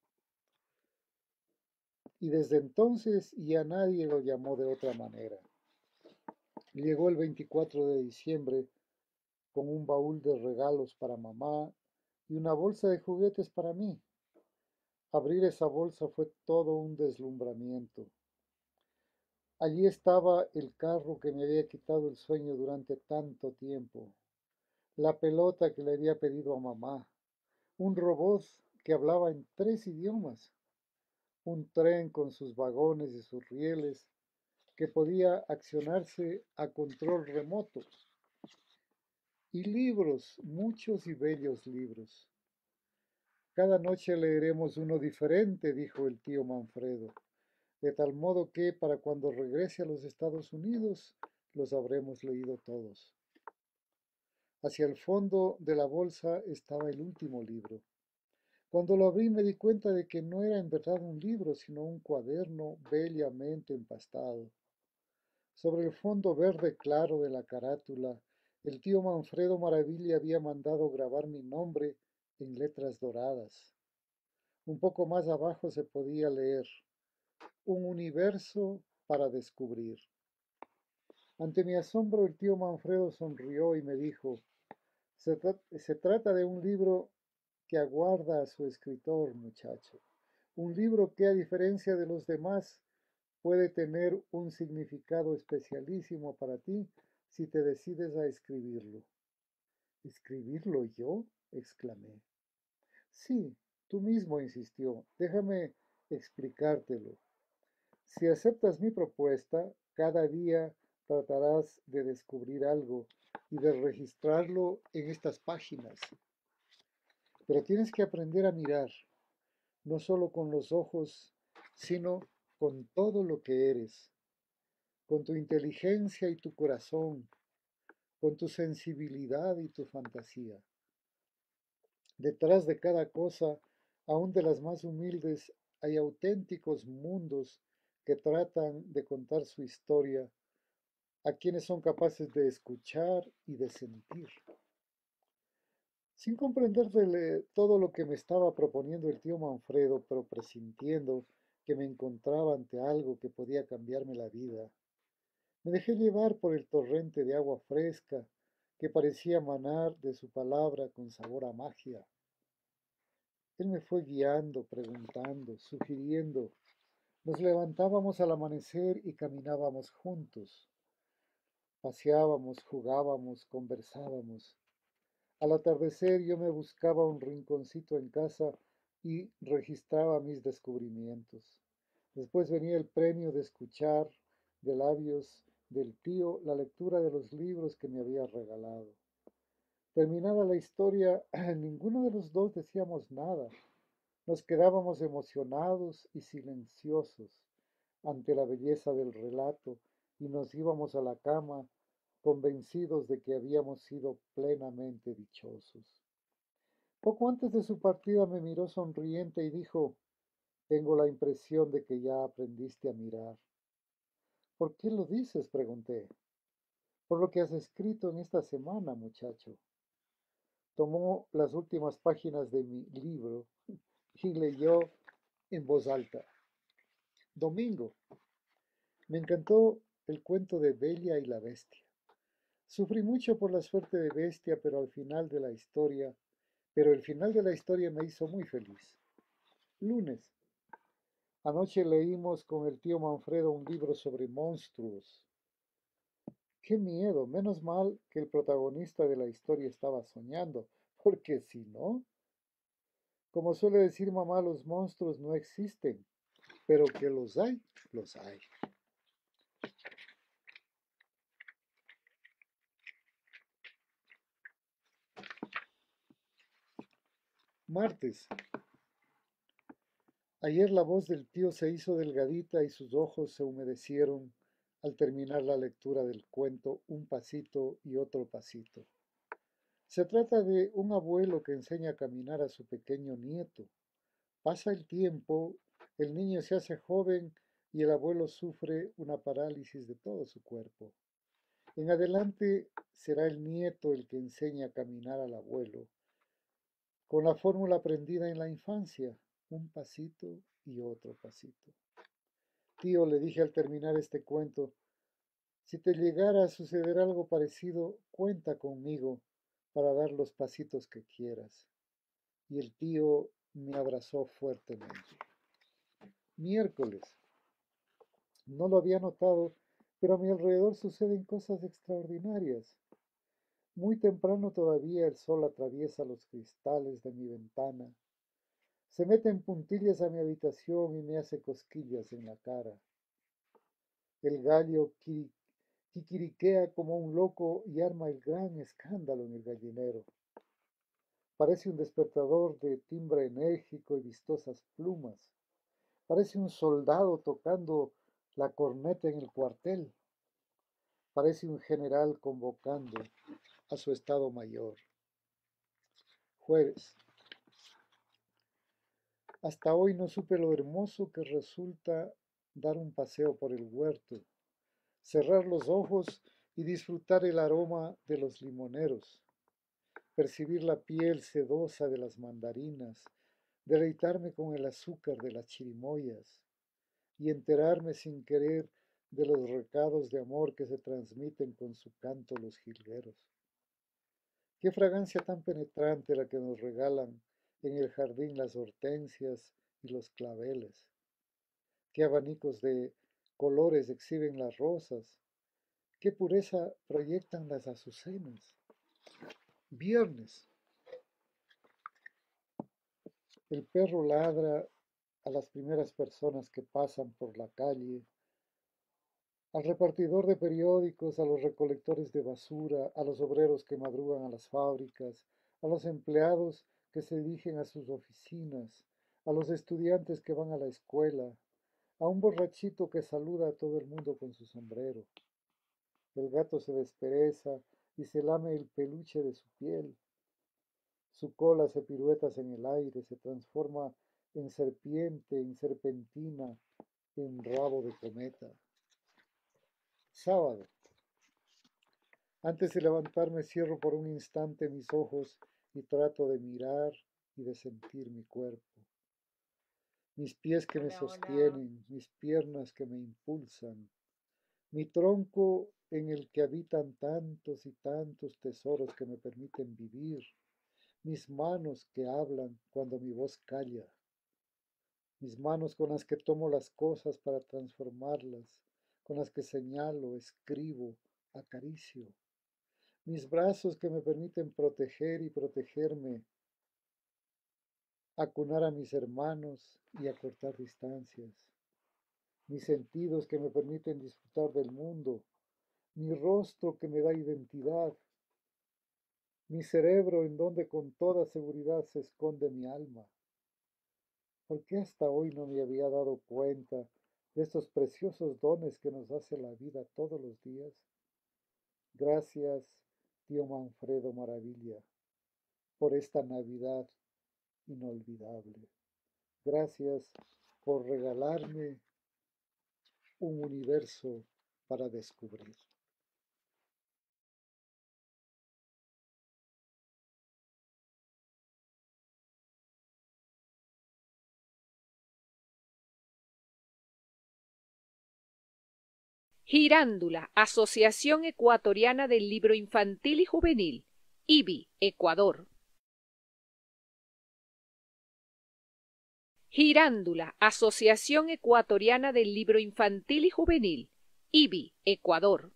Y desde entonces ya nadie lo llamó de otra manera. Llegó el 24 de diciembre con un baúl de regalos para mamá y una bolsa de juguetes para mí. Abrir esa bolsa fue todo un deslumbramiento. Allí estaba el carro que me había quitado el sueño durante tanto tiempo, la pelota que le había pedido a mamá, un robot que hablaba en 3 idiomas, un tren con sus vagones y sus rieles, que podía accionarse a control remoto. Y libros, muchos y bellos libros. Cada noche leeremos uno diferente, dijo el tío Manfredo, de tal modo que para cuando regrese a los Estados Unidos los habremos leído todos. Hacia el fondo de la bolsa estaba el último libro. Cuando lo abrí me di cuenta de que no era en verdad un libro, sino un cuaderno bellamente empastado. Sobre el fondo verde claro de la carátula, el tío Manfredo Maravilla había mandado grabar mi nombre en letras doradas. Un poco más abajo se podía leer: un universo para descubrir. Ante mi asombro, el tío Manfredo sonrió y me dijo: se trata de un libro que aguarda a su escritor, muchacho. Un libro que, a diferencia de los demás, puede tener un significado especialísimo para ti si te decides a escribirlo. ¿Escribirlo yo?, exclamé. Sí, tú mismo, insistió. Déjame explicártelo. Si aceptas mi propuesta, cada día tratarás de descubrir algo y de registrarlo en estas páginas. Pero tienes que aprender a mirar, no solo con los ojos, sino con todo lo que eres, con tu inteligencia y tu corazón, con tu sensibilidad y tu fantasía. Detrás de cada cosa, aun de las más humildes, hay auténticos mundos que tratan de contar su historia a quienes son capaces de escuchar y de sentir. Sin comprender todo lo que me estaba proponiendo el tío Manfredo, pero presintiendo que me encontraba ante algo que podía cambiarme la vida, me dejé llevar por el torrente de agua fresca que parecía manar de su palabra con sabor a magia. Él me fue guiando, preguntando, sugiriendo. Nos levantábamos al amanecer y caminábamos juntos. Paseábamos, jugábamos, conversábamos. Al atardecer yo me buscaba un rinconcito en casa y registraba mis descubrimientos. Después venía el premio de escuchar de labios del tío la lectura de los libros que me había regalado. Terminada la historia, ninguno de los dos decíamos nada. Nos quedábamos emocionados y silenciosos ante la belleza del relato y nos íbamos a la cama convencidos de que habíamos sido plenamente dichosos. Poco antes de su partida me miró sonriente y dijo: tengo la impresión de que ya aprendiste a mirar. ¿Por qué lo dices?, pregunté. Por lo que has escrito en esta semana, muchacho. Tomó las últimas páginas de mi libro y leyó en voz alta: Domingo. Me encantó el cuento de Bella y la Bestia. Sufrí mucho por la suerte de Bestia, pero el final de la historia me hizo muy feliz. Lunes. Anoche leímos con el tío Manfredo un libro sobre monstruos. ¡Qué miedo! Menos mal que el protagonista de la historia estaba soñando, porque si no, como suele decir mamá, los monstruos no existen, pero que los hay, los hay. Martes. Ayer la voz del tío se hizo delgadita y sus ojos se humedecieron al terminar la lectura del cuento Un pasito y otro pasito. Se trata de un abuelo que enseña a caminar a su pequeño nieto. Pasa el tiempo, el niño se hace joven y el abuelo sufre una parálisis de todo su cuerpo. En adelante será el nieto el que enseña a caminar al abuelo, con la fórmula aprendida en la infancia: un pasito y otro pasito. Tío, le dije al terminar este cuento, si te llegara a suceder algo parecido, cuenta conmigo para dar los pasitos que quieras. Y el tío me abrazó fuertemente. Miércoles. No lo había notado, pero a mi alrededor suceden cosas extraordinarias. Muy temprano todavía el sol atraviesa los cristales de mi ventana. Se mete en puntillas a mi habitación y me hace cosquillas en la cara. El gallo quiquiriquea como un loco y arma el gran escándalo en el gallinero. Parece un despertador de timbre enérgico y vistosas plumas. Parece un soldado tocando la corneta en el cuartel. Parece un general convocando a su estado mayor. Jueves. Hasta hoy no supe lo hermoso que resulta dar un paseo por el huerto, cerrar los ojos y disfrutar el aroma de los limoneros, percibir la piel sedosa de las mandarinas, deleitarme con el azúcar de las chirimoyas y enterarme sin querer de los recados de amor que se transmiten con su canto los jilgueros. Qué fragancia tan penetrante la que nos regalan en el jardín las hortensias y los claveles. Qué abanicos de colores exhiben las rosas. Qué pureza proyectan las azucenas. Viernes. El perro ladra a las primeras personas que pasan por la calle, al repartidor de periódicos, a los recolectores de basura, a los obreros que madrugan a las fábricas, a los empleados que se dirigen a sus oficinas, a los estudiantes que van a la escuela, a un borrachito que saluda a todo el mundo con su sombrero. El gato se despereza y se lame el peluche de su piel. Su cola se pirueta en el aire, se transforma en serpiente, en serpentina, en rabo de cometa. Sábado. Antes de levantarme cierro por un instante mis ojos y trato de mirar y de sentir mi cuerpo. Mis pies que me sostienen, mis piernas que me impulsan, mi tronco en el que habitan tantos y tantos tesoros que me permiten vivir, mis manos que hablan cuando mi voz calla, mis manos con las que tomo las cosas para transformarlas, con las que señalo, escribo, acaricio, mis brazos que me permiten proteger y protegerme, acunar a mis hermanos y acortar distancias, mis sentidos que me permiten disfrutar del mundo, mi rostro que me da identidad, mi cerebro en donde con toda seguridad se esconde mi alma. ¿Por qué hasta hoy no me había dado cuenta de estos preciosos dones que nos hace la vida todos los días? Gracias, tío Manfredo Maravilla, por esta Navidad inolvidable. Gracias por regalarme un universo para descubrir. Girándula, Asociación Ecuatoriana del Libro Infantil y Juvenil, IBI, Ecuador. Girándula, Asociación Ecuatoriana del Libro Infantil y Juvenil, IBI, Ecuador.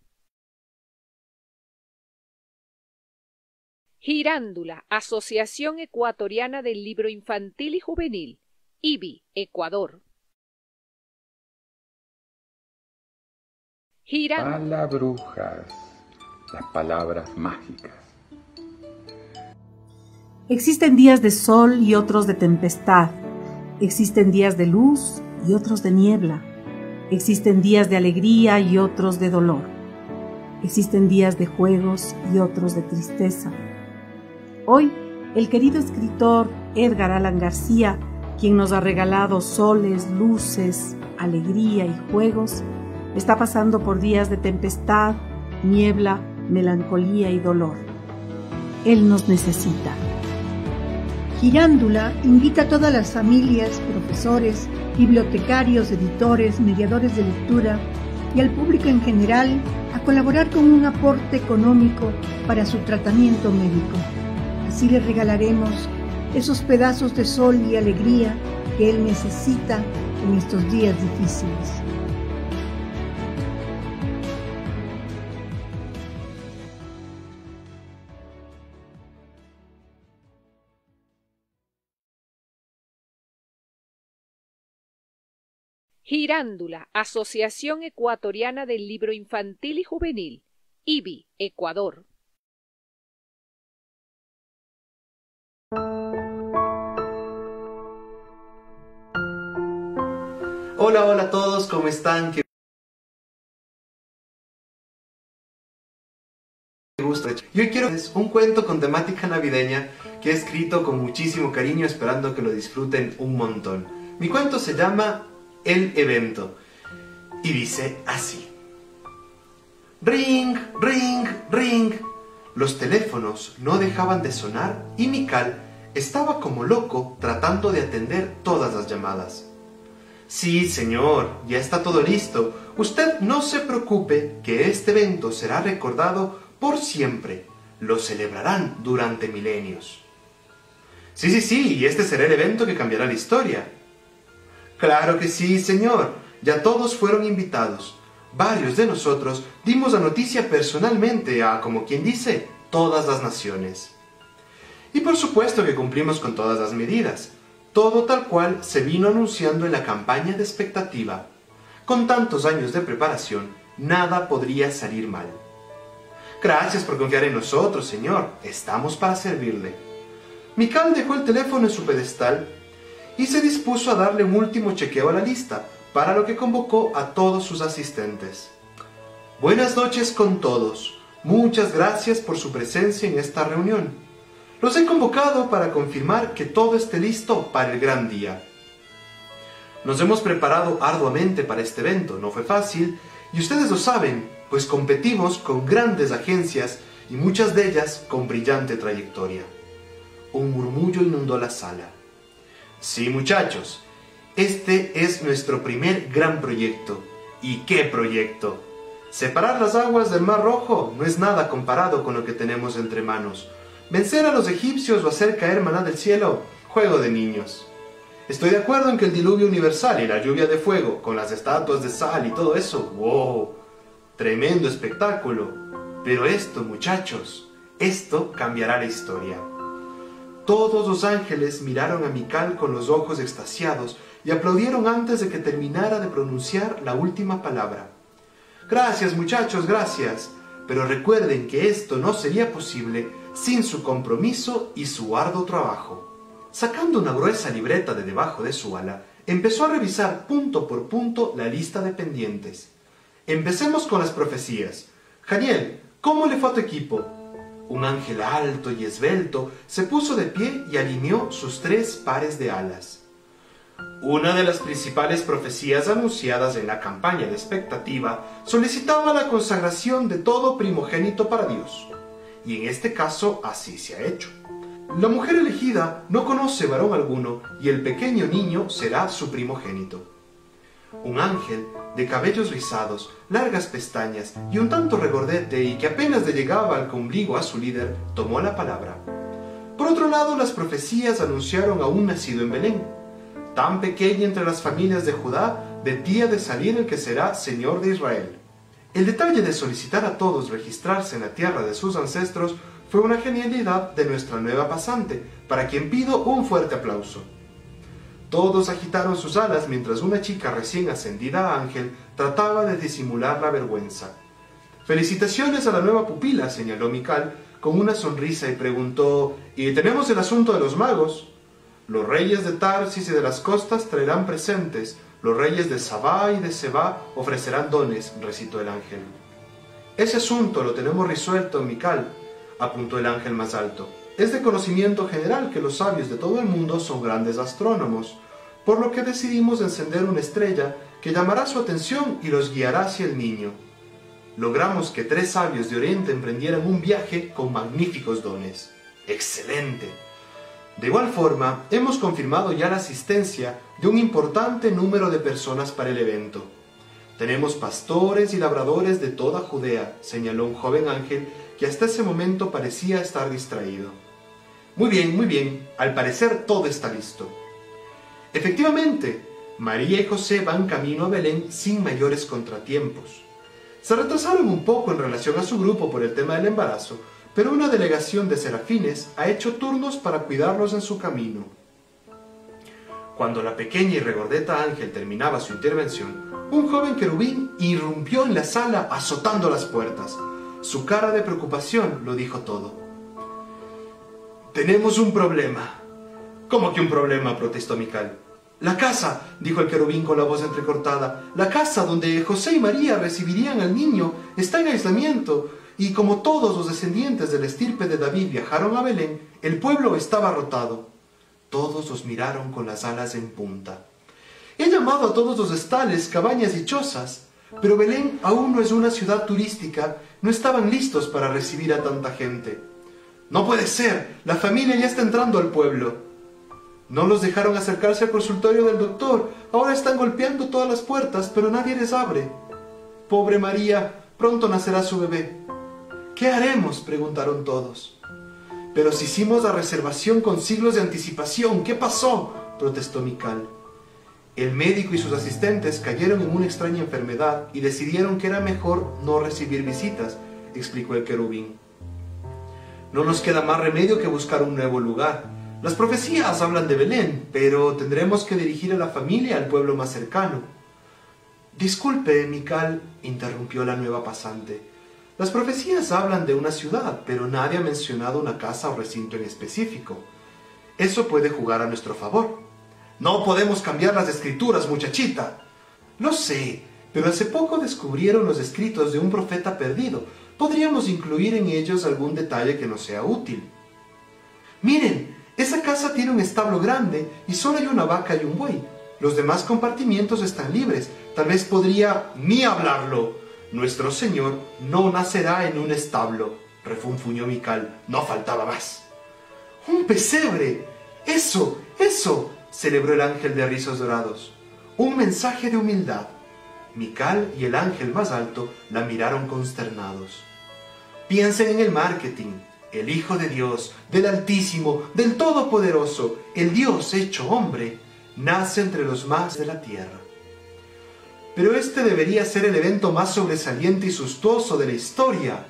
Girándula, Asociación Ecuatoriana del Libro Infantil y Juvenil, IBI, Ecuador. Palabrujas, las palabras mágicas. Existen días de sol y otros de tempestad. Existen días de luz y otros de niebla. Existen días de alegría y otros de dolor. Existen días de juegos y otros de tristeza. Hoy, el querido escritor Edgar Allan García, quien nos ha regalado soles, luces, alegría y juegos, está pasando por días de tempestad, niebla, melancolía y dolor. Él nos necesita. Girándula invita a todas las familias, profesores, bibliotecarios, editores, mediadores de lectura y al público en general a colaborar con un aporte económico para su tratamiento médico. Así le regalaremos esos pedazos de sol y alegría que él necesita en estos días difíciles. Girándula, Asociación Ecuatoriana del Libro Infantil y Juvenil, IBI, Ecuador. Hola, hola a todos, ¿cómo están? Qué gusto. Y hoy quiero darles un cuento con temática navideña que he escrito con muchísimo cariño, esperando que lo disfruten un montón. Mi cuento se llama El Evento y dice así. Ring, ring, ring. Los teléfonos no dejaban de sonar y Mikal estaba como loco tratando de atender todas las llamadas. Sí, señor, ya está todo listo. Usted no se preocupe, que este evento será recordado por siempre. Lo celebrarán durante milenios. Sí, y este será el evento que cambiará la historia. Claro que sí, señor. Ya todos fueron invitados. Varios de nosotros dimos la noticia personalmente a, como quien dice, todas las naciones. Y por supuesto que cumplimos con todas las medidas. Todo tal cual se vino anunciando en la campaña de expectativa. Con tantos años de preparación, nada podría salir mal. Gracias por confiar en nosotros, señor. Estamos para servirle. Mikal dejó el teléfono en su pedestal y se dispuso a darle un último chequeo a la lista, para lo que convocó a todos sus asistentes. Buenas noches con todos. Muchas gracias por su presencia en esta reunión. Los he convocado para confirmar que todo esté listo para el gran día. Nos hemos preparado arduamente para este evento, no fue fácil, y ustedes lo saben, pues competimos con grandes agencias y muchas de ellas con brillante trayectoria. Un murmullo inundó la sala. Sí, muchachos, este es nuestro primer gran proyecto. ¿Y qué proyecto? Separar las aguas del Mar Rojo no es nada comparado con lo que tenemos entre manos. Vencer a los egipcios o hacer caer maná del cielo, juego de niños. Estoy de acuerdo en que el diluvio universal y la lluvia de fuego, con las estatuas de sal y todo eso, ¡wow! Tremendo espectáculo. Pero esto, muchachos, esto cambiará la historia. Todos los ángeles miraron a Mikal con los ojos extasiados y aplaudieron antes de que terminara de pronunciar la última palabra. Gracias, muchachos, gracias. Pero recuerden que esto no sería posible sin su compromiso y su arduo trabajo. Sacando una gruesa libreta de debajo de su ala, empezó a revisar punto por punto la lista de pendientes. Empecemos con las profecías. Janiel, ¿cómo le fue a tu equipo? Un ángel alto y esbelto se puso de pie y alineó sus 3 pares de alas. Una de las principales profecías anunciadas en la campaña de expectativa solicitaba la consagración de todo primogénito para Dios. Y en este caso así se ha hecho. La mujer elegida no conoce varón alguno y el pequeño niño será su primogénito. Un ángel de cabellos rizados, largas pestañas y un tanto regordete y que apenas le llegaba al ombligo a su líder, tomó la palabra. Por otro lado, las profecías anunciaron a un nacido en Belén. Tan pequeña entre las familias de Judá, de ti ha de salir el que será Señor de Israel. El detalle de solicitar a todos registrarse en la tierra de sus ancestros fue una genialidad de nuestra nueva pasante, para quien pido un fuerte aplauso. Todos agitaron sus alas mientras una chica recién ascendida a ángel trataba de disimular la vergüenza. Felicitaciones a la nueva pupila, señaló Mikal con una sonrisa y preguntó, ¿y tenemos el asunto de los magos? Los reyes de Tarsis y de las costas traerán presentes, los reyes de Sabá y de Sebá ofrecerán dones, recitó el ángel. Ese asunto lo tenemos resuelto, Mikal, apuntó el ángel más alto. Es de conocimiento general que los sabios de todo el mundo son grandes astrónomos, por lo que decidimos encender una estrella que llamará su atención y los guiará hacia el niño. Logramos que 3 sabios de Oriente emprendieran un viaje con magníficos dones. ¡Excelente! De igual forma, hemos confirmado ya la asistencia de un importante número de personas para el evento. Tenemos pastores y labradores de toda Judea, señaló un joven ángel que hasta ese momento parecía estar distraído. Muy bien, al parecer todo está listo. Efectivamente, María y José van camino a Belén sin mayores contratiempos. Se retrasaron un poco en relación a su grupo por el tema del embarazo, pero una delegación de serafines ha hecho turnos para cuidarlos en su camino. Cuando la pequeña y regordeta Ángel terminaba su intervención, un joven querubín irrumpió en la sala azotando las puertas. Su cara de preocupación lo dijo todo. «Tenemos un problema». «¿Cómo que un problema?», protestó Mical. «La casa», dijo el querubín con la voz entrecortada, «la casa donde José y María recibirían al niño está en aislamiento, y como todos los descendientes de la estirpe de David viajaron a Belén, el pueblo estaba rotado». Todos los miraron con las alas en punta. «He llamado a todos los estales, cabañas y chozas, pero Belén aún no es una ciudad turística, no estaban listos para recibir a tanta gente». «No puede ser, la familia ya está entrando al pueblo». «No los dejaron acercarse al consultorio del doctor, ahora están golpeando todas las puertas, pero nadie les abre». «Pobre María, pronto nacerá su bebé». «¿Qué haremos?», preguntaron todos. «Pero si hicimos la reservación con siglos de anticipación, ¿qué pasó?», protestó Mical. El médico y sus asistentes cayeron en una extraña enfermedad y decidieron que era mejor no recibir visitas, explicó el querubín. «No nos queda más remedio que buscar un nuevo lugar. Las profecías hablan de Belén, pero tendremos que dirigir a la familia al pueblo más cercano». «Disculpe, Mical», interrumpió la nueva pasante. «Las profecías hablan de una ciudad, pero nadie ha mencionado una casa o recinto en específico. Eso puede jugar a nuestro favor». «No podemos cambiar las escrituras, muchachita». «Lo sé, pero hace poco descubrieron los escritos de un profeta perdido. Podríamos incluir en ellos algún detalle que nos sea útil». «Miren, esa casa tiene un establo grande y solo hay una vaca y un buey. Los demás compartimientos están libres. Tal vez podría...» «Ni hablarlo. Nuestro Señor no nacerá en un establo», refunfuñó Mical. «No faltaba más». «¡Un pesebre! ¡Eso! ¡Eso!», celebró el ángel de rizos dorados. «Un mensaje de humildad». Mical y el ángel más alto la miraron consternados. «Piensen en el marketing. El Hijo de Dios, del Altísimo, del Todopoderoso, el Dios hecho hombre, nace entre los más de la tierra». «Pero este debería ser el evento más sobresaliente y suntuoso de la historia».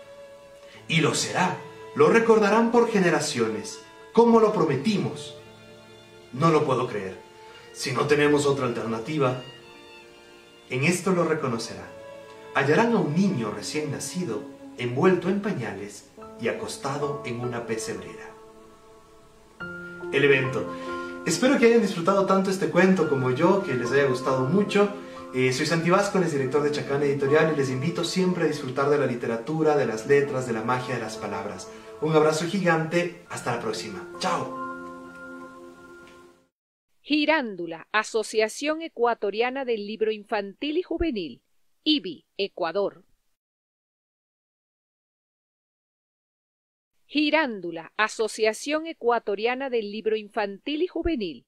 «Y lo será. Lo recordarán por generaciones, como lo prometimos». «No lo puedo creer. Si no tenemos otra alternativa». «En esto lo reconocerán. Hallarán a un niño recién nacido, envuelto en pañales y acostado en una pesebrera». El evento. Espero que hayan disfrutado tanto este cuento como yo, que les haya gustado mucho. Soy Santi Vázquez, director de Chacán Editorial, y les invito siempre a disfrutar de la literatura, de las letras, de la magia de las palabras. Un abrazo gigante, hasta la próxima. ¡Chao! Girándula, Asociación Ecuatoriana del Libro Infantil y Juvenil, IBI, Ecuador. Girándula, Asociación Ecuatoriana del Libro Infantil y Juvenil.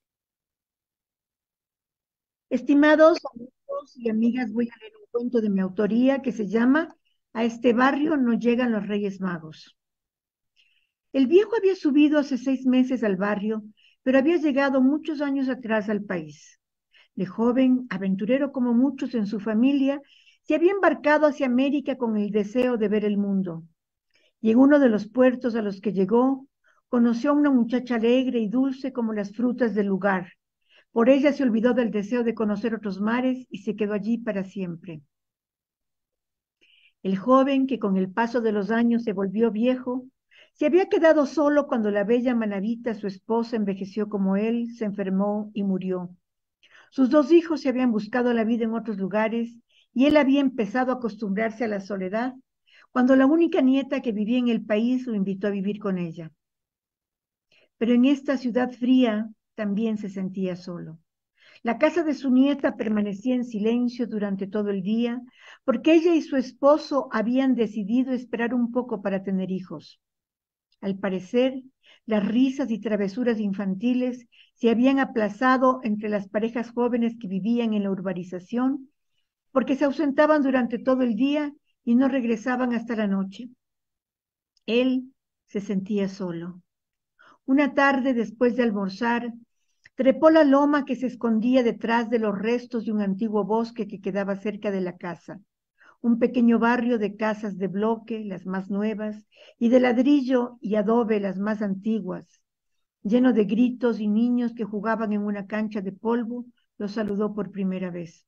Estimados amigos y amigas, voy a leer un cuento de mi autoría que se llama A este barrio no llegan los Reyes Magos. El viejo había subido hace 6 meses al barrio, pero había llegado muchos años atrás al país. De joven, aventurero como muchos en su familia, se había embarcado hacia América con el deseo de ver el mundo. Y en uno de los puertos a los que llegó, conoció a una muchacha alegre y dulce como las frutas del lugar. Por ella se olvidó del deseo de conocer otros mares y se quedó allí para siempre. El joven, que con el paso de los años se volvió viejo, se había quedado solo cuando la bella Manavita, su esposa, envejeció como él, se enfermó y murió. Sus 2 hijos se habían buscado la vida en otros lugares y él había empezado a acostumbrarse a la soledad, cuando la única nieta que vivía en el país lo invitó a vivir con ella. Pero en esta ciudad fría también se sentía solo. La casa de su nieta permanecía en silencio durante todo el día, porque ella y su esposo habían decidido esperar un poco para tener hijos. Al parecer, las risas y travesuras infantiles se habían aplazado entre las parejas jóvenes que vivían en la urbanización, porque se ausentaban durante todo el día y no regresaban hasta la noche. Él se sentía solo. Una tarde, después de almorzar, trepó la loma que se escondía detrás de los restos de un antiguo bosque que quedaba cerca de la casa. Un pequeño barrio de casas de bloque, las más nuevas, y de ladrillo y adobe, las más antiguas. Lleno de gritos y niños que jugaban en una cancha de polvo, lo saludó por primera vez.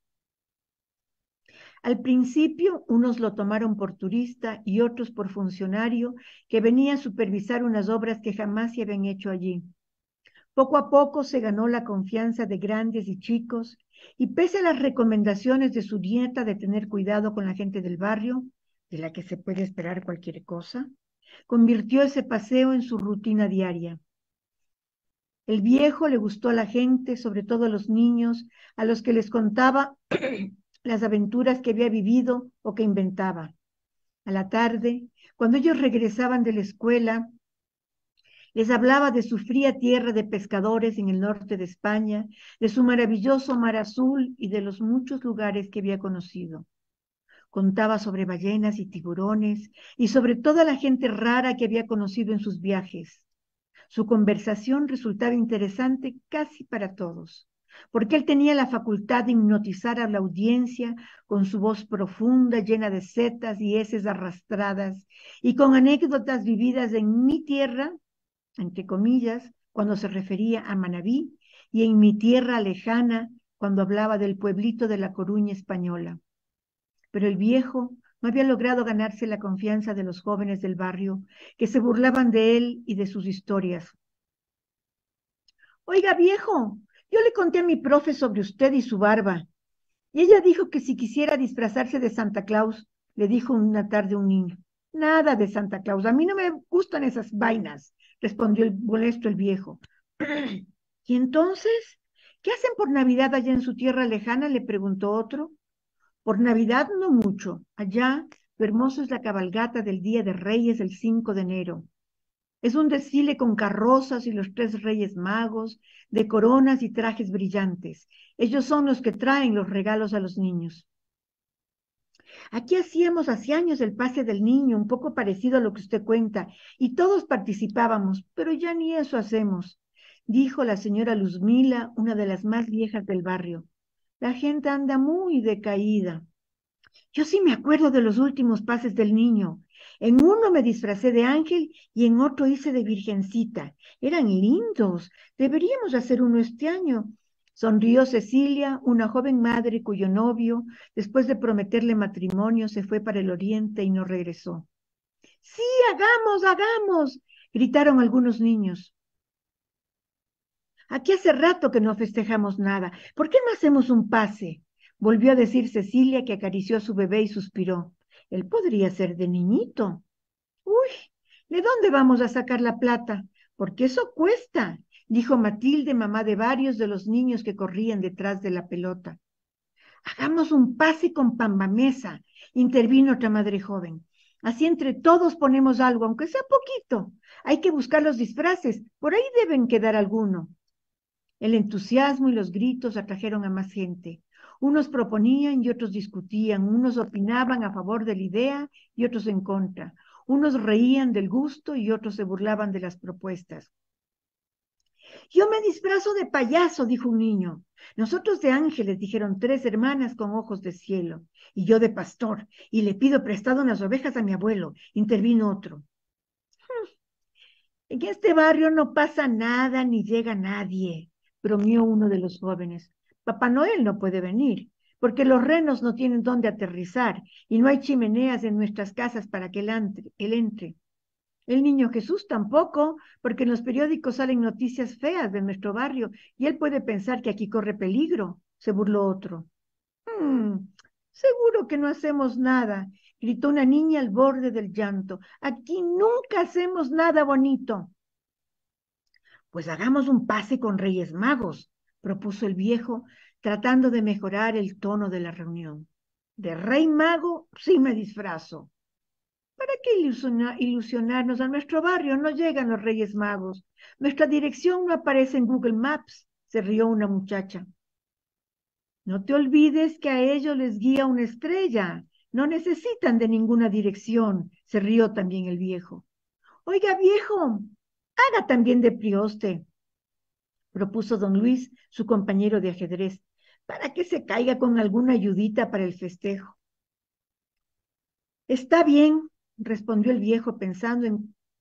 Al principio, unos lo tomaron por turista y otros por funcionario que venía a supervisar unas obras que jamás se habían hecho allí. Poco a poco se ganó la confianza de grandes y chicos, y pese a las recomendaciones de su nieta de tener cuidado con la gente del barrio, de la que se puede esperar cualquier cosa, convirtió ese paseo en su rutina diaria. El viejo le gustó a la gente, sobre todo a los niños, a los que les contaba las aventuras que había vivido o que inventaba. A la tarde, cuando ellos regresaban de la escuela, les hablaba de su fría tierra de pescadores en el norte de España, de su maravilloso mar azul y de los muchos lugares que había conocido. Contaba sobre ballenas y tiburones y sobre toda la gente rara que había conocido en sus viajes. Su conversación resultaba interesante casi para todos, porque él tenía la facultad de hipnotizar a la audiencia con su voz profunda, llena de setas y heces arrastradas, y con anécdotas vividas en mi tierra, entre comillas, cuando se refería a Manabí, y en mi tierra lejana, cuando hablaba del pueblito de La Coruña española. Pero el viejo no había logrado ganarse la confianza de los jóvenes del barrio, que se burlaban de él y de sus historias. Oiga, viejo, yo le conté a mi profe sobre usted y su barba, y ella dijo que si quisiera disfrazarse de Santa Claus, le dijo una tarde un niño. Nada de Santa Claus, a mí no me gustan esas vainas, respondió molesto el viejo. ¿Y entonces? ¿Qué hacen por Navidad allá en su tierra lejana?, le preguntó otro. Por Navidad no mucho. Allá, lo hermoso es la cabalgata del Día de Reyes el 5 de enero. Es un desfile con carrozas y los 3 Reyes Magos, de coronas y trajes brillantes. Ellos son los que traen los regalos a los niños. Aquí hacíamos hace años el pase del niño, un poco parecido a lo que usted cuenta, y todos participábamos, pero ya ni eso hacemos, dijo la señora Luzmila, una de las más viejas del barrio. La gente anda muy decaída. Yo sí me acuerdo de los últimos pases del niño. En uno me disfracé de ángel y en otro hice de virgencita. Eran lindos. Deberíamos hacer uno este año. Sonrió Cecilia, una joven madre cuyo novio, después de prometerle matrimonio, se fue para el oriente y no regresó. ¡Sí, hagamos, hagamos!, gritaron algunos niños. Aquí hace rato que no festejamos nada. ¿Por qué no hacemos un pase?, volvió a decir Cecilia, que acarició a su bebé y suspiró. Él podría ser de niñito. Uy, ¿de dónde vamos a sacar la plata? Porque eso cuesta, dijo Matilde, mamá de varios de los niños que corrían detrás de la pelota. Hagamos un pase con pambamesa, intervino otra madre joven. Así entre todos ponemos algo, aunque sea poquito. Hay que buscar los disfraces, por ahí deben quedar alguno. El entusiasmo y los gritos atrajeron a más gente. Unos proponían y otros discutían, unos opinaban a favor de la idea y otros en contra. Unos reían del gusto y otros se burlaban de las propuestas. Yo me disfrazo de payaso, dijo un niño. Nosotros de ángeles, dijeron 3 hermanas con ojos de cielo. Y yo de pastor, y le pido prestado unas ovejas a mi abuelo, intervino otro. En este barrio no pasa nada ni llega nadie, bromeó uno de los jóvenes. Papá Noel no puede venir, porque los renos no tienen dónde aterrizar y no hay chimeneas en nuestras casas para que él entre. El niño Jesús tampoco, porque en los periódicos salen noticias feas de nuestro barrio y él puede pensar que aquí corre peligro, se burló otro. Seguro que no hacemos nada, gritó una niña al borde del llanto. Aquí nunca hacemos nada bonito. Pues hagamos un pase con Reyes Magos, propuso el viejo, tratando de mejorar el tono de la reunión. De Rey Mago sí me disfrazo. ¿Para qué ilusionarnos? A nuestro barrio no llegan los Reyes Magos. Nuestra dirección no aparece en Google Maps, se rió una muchacha. No te olvides que a ellos les guía una estrella. No necesitan de ninguna dirección, se rió también el viejo. Oiga, viejo, haga también de prioste, propuso don Luis, su compañero de ajedrez, para que se caiga con alguna ayudita para el festejo. Está bien, respondió el viejo pensando en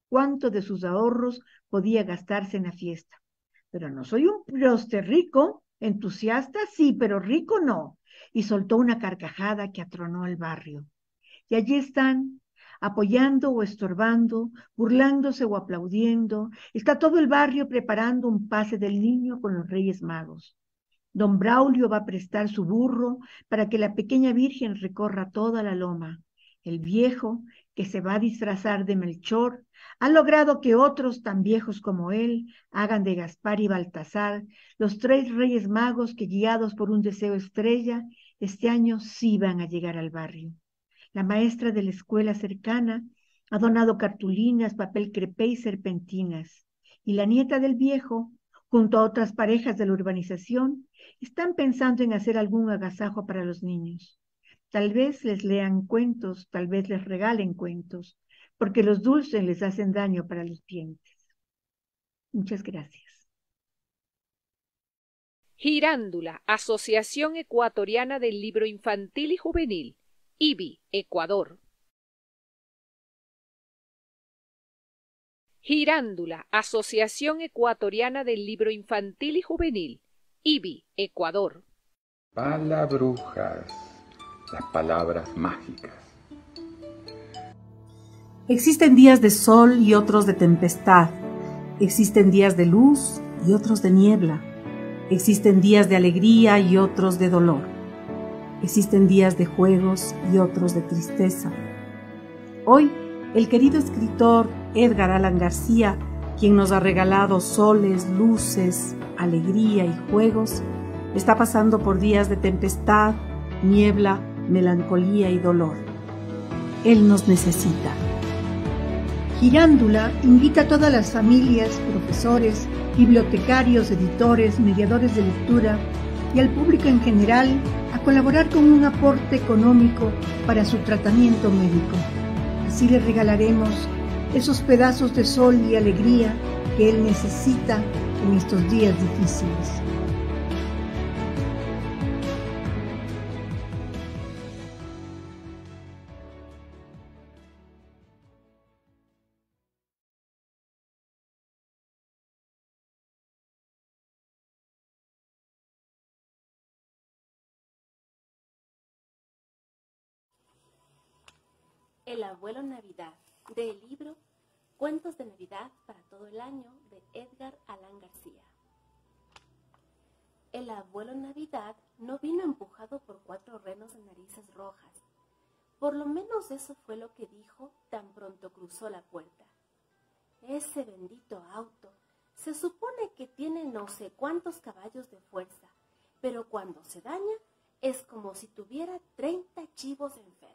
cuánto de sus ahorros podía gastarse en la fiesta. Pero no soy un próster rico, entusiasta sí, pero rico no. Y soltó una carcajada que atronó el barrio. Y allí están, apoyando o estorbando, burlándose o aplaudiendo. Está todo el barrio preparando un pase del niño con los Reyes Magos. Don Braulio va a prestar su burro para que la pequeña Virgen recorra toda la loma. El viejo, que se va a disfrazar de Melchor, ha logrado que otros tan viejos como él hagan de Gaspar y Baltasar los 3 Reyes Magos que, guiados por un deseo estrella, este año sí van a llegar al barrio. La maestra de la escuela cercana ha donado cartulinas, papel crepé y serpentinas. Y la nieta del viejo, junto a otras parejas de la urbanización, están pensando en hacer algún agasajo para los niños. Tal vez les lean cuentos, tal vez les regalen cuentos, porque los dulces les hacen daño para los dientes. Muchas gracias. Girándula, Asociación Ecuatoriana del Libro Infantil y Juvenil, IBI, Ecuador. Girándula, Asociación Ecuatoriana del Libro Infantil y Juvenil, IBI, Ecuador. Palabrujas, las palabras mágicas. Existen días de sol y otros de tempestad. Existen días de luz y otros de niebla. Existen días de alegría y otros de dolor. Existen días de juegos y otros de tristeza. Hoy, el querido escritor Edgar Allan García, quien nos ha regalado soles, luces, alegría y juegos, está pasando por días de tempestad, niebla, melancolía y dolor. Él nos necesita. Girándula invita a todas las familias, profesores, bibliotecarios, editores, mediadores de lectura y al público en general a colaborar con un aporte económico para su tratamiento médico. Así le regalaremos esos pedazos de sol y alegría que él necesita en estos días difíciles. El abuelo Navidad, del libro Cuentos de Navidad para todo el año, de Edgar Allan García. El abuelo Navidad no vino empujado por 4 renos de narices rojas. Por lo menos eso fue lo que dijo tan pronto cruzó la puerta. Ese bendito auto se supone que tiene no sé cuántos caballos de fuerza, pero cuando se daña es como si tuviera 30 chivos enfermos.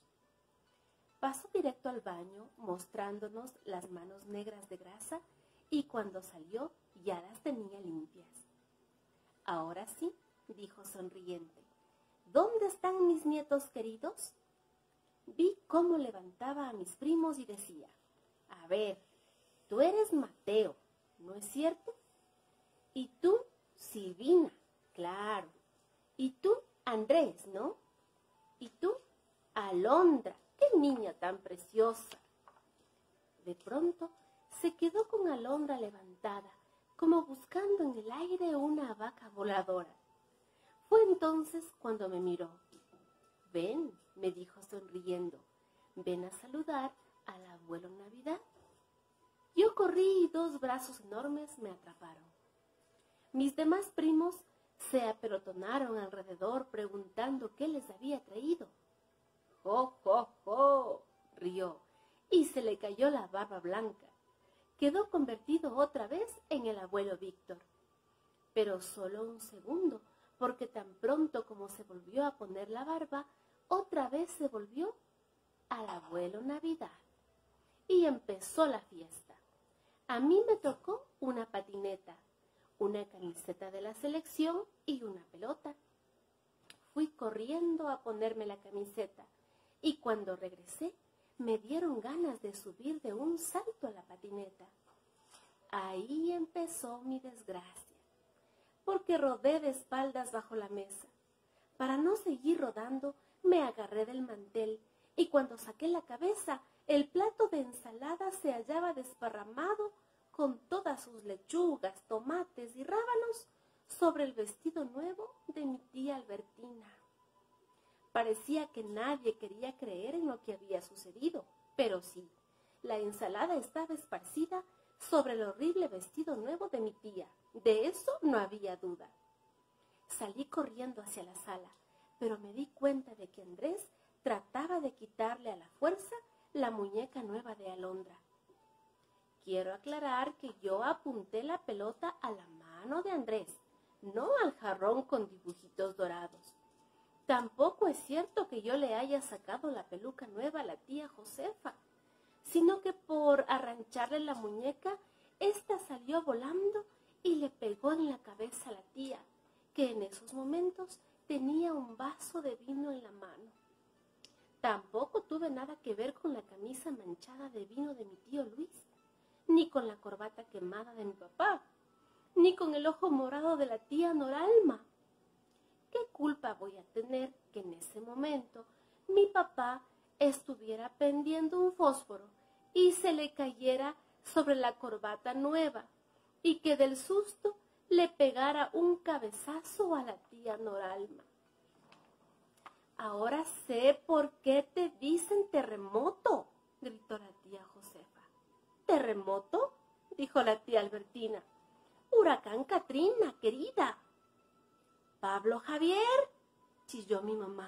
Pasó directo al baño mostrándonos las manos negras de grasa y cuando salió ya las tenía limpias. Ahora sí, dijo sonriente, ¿dónde están mis nietos queridos? Vi cómo levantaba a mis primos y decía, a ver, tú eres Mateo, ¿no es cierto? Y tú, Silvina, claro. Y tú, Andrés, ¿no? Y tú, Alondra. ¡Qué niña tan preciosa! De pronto se quedó con Alondra levantada, como buscando en el aire una vaca voladora. Fue entonces cuando me miró. Ven, me dijo sonriendo, ven a saludar al abuelo Navidad. Yo corrí y 2 brazos enormes me atraparon. Mis demás primos se apelotonaron alrededor preguntando qué les había traído. ¡Oh, oh, oh! Rió, y se le cayó la barba blanca. Quedó convertido otra vez en el abuelo Víctor. Pero solo un segundo, porque tan pronto como se volvió a poner la barba, otra vez se volvió al abuelo Navidad. Y empezó la fiesta. A mí me tocó una patineta, una camiseta de la selección y una pelota. Fui corriendo a ponerme la camiseta. Y cuando regresé, me dieron ganas de subir de un salto a la patineta. Ahí empezó mi desgracia, porque rodé de espaldas bajo la mesa. Para no seguir rodando, me agarré del mantel y cuando saqué la cabeza, el plato de ensalada se hallaba desparramado con todas sus lechugas, tomates y rábanos sobre el vestido nuevo de mi tía Albertina. Parecía que nadie quería creer en lo que había sucedido, pero sí, la ensalada estaba esparcida sobre el horrible vestido nuevo de mi tía. De eso no había duda. Salí corriendo hacia la sala, pero me di cuenta de que Andrés trataba de quitarle a la fuerza la muñeca nueva de Alondra. Quiero aclarar que yo apunté la pelota a la mano de Andrés, no al jarrón con dibujitos dorados. Tampoco es cierto que yo le haya sacado la peluca nueva a la tía Josefa, sino que por arrancharle la muñeca, ésta salió volando y le pegó en la cabeza a la tía, que en esos momentos tenía un vaso de vino en la mano. Tampoco tuve nada que ver con la camisa manchada de vino de mi tío Luis, ni con la corbata quemada de mi papá, ni con el ojo morado de la tía Noralma. ¿Qué culpa voy a tener que en ese momento mi papá estuviera prendiendo un fósforo y se le cayera sobre la corbata nueva y que del susto le pegara un cabezazo a la tía Noralma? Ahora sé por qué te dicen terremoto, gritó la tía Josefa. ¿Terremoto?, dijo la tía Albertina. Huracán Katrina, querida. Pablo Javier, chilló mi mamá.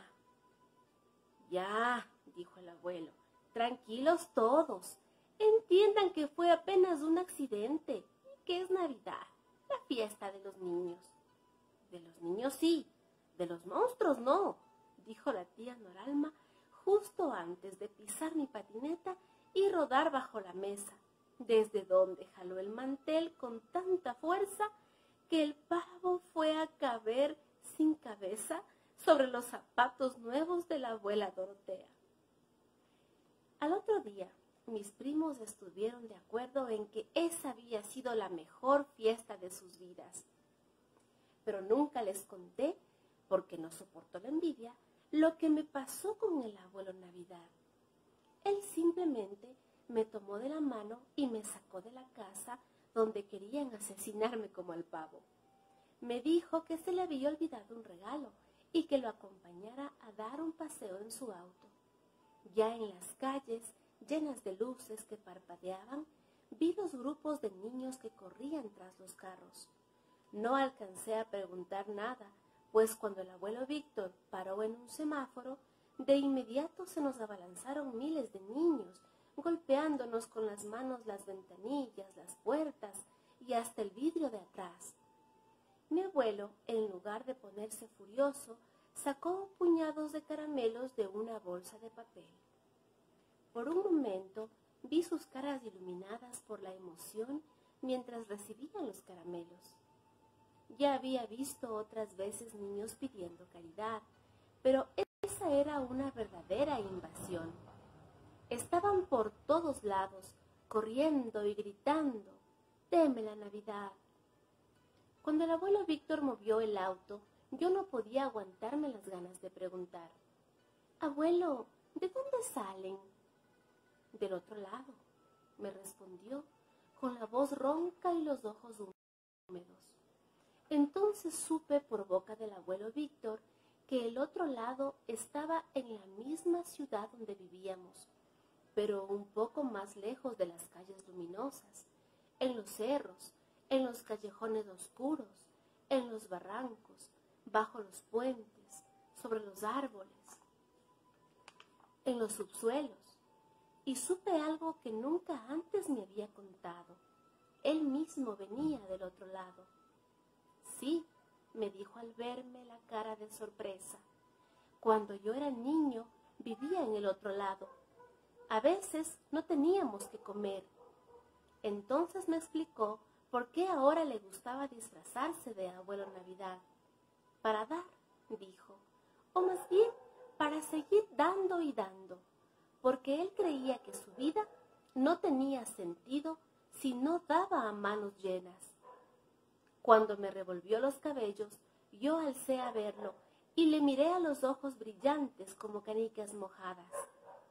Ya, dijo el abuelo, tranquilos todos. Entiendan que fue apenas un accidente y que es Navidad, la fiesta de los niños. De los niños sí, de los monstruos no, dijo la tía Noralma justo antes de pisar mi patineta y rodar bajo la mesa, desde donde jaló el mantel con tanta fuerza que el pavo fue a caber sin cabeza sobre los zapatos nuevos de la abuela Dorotea. Al otro día, mis primos estuvieron de acuerdo en que esa había sido la mejor fiesta de sus vidas. Pero nunca les conté, porque no soportó la envidia, lo que me pasó con el abuelo Navidad. Él simplemente me tomó de la mano y me sacó de la casa donde querían asesinarme como al pavo. Me dijo que se le había olvidado un regalo y que lo acompañara a dar un paseo en su auto. Ya en las calles, llenas de luces que parpadeaban, vi los grupos de niños que corrían tras los carros. No alcancé a preguntar nada, pues cuando el abuelo Víctor paró en un semáforo, de inmediato se nos abalanzaron miles de niños, golpeándonos con las manos las ventanillas, las puertas y hasta el vidrio de atrás. Mi abuelo, en lugar de ponerse furioso, sacó puñados de caramelos de una bolsa de papel. Por un momento vi sus caras iluminadas por la emoción mientras recibían los caramelos. Ya había visto otras veces niños pidiendo caridad, pero esa era una verdadera invasión. Estaban por todos lados, corriendo y gritando, «¡Deme la Navidad!». Cuando el abuelo Víctor movió el auto, yo no podía aguantarme las ganas de preguntar, «Abuelo, ¿de dónde salen?». «Del otro lado», me respondió, con la voz ronca y los ojos húmedos. Entonces supe por boca del abuelo Víctor que el otro lado estaba en la misma ciudad donde vivíamos, pero un poco más lejos de las calles luminosas, en los cerros, en los callejones oscuros, en los barrancos, bajo los puentes, sobre los árboles, en los subsuelos. Y supe algo que nunca antes me había contado. Él mismo venía del otro lado. Sí, me dijo al verme la cara de sorpresa. Cuando yo era niño, vivía en el otro lado. A veces no teníamos que comer. Entonces me explicó por qué ahora le gustaba disfrazarse de abuelo Navidad. Para dar, dijo, o más bien para seguir dando y dando, porque él creía que su vida no tenía sentido si no daba a manos llenas. Cuando me revolvió los cabellos, yo alcé a verlo y le miré a los ojos brillantes como canicas mojadas.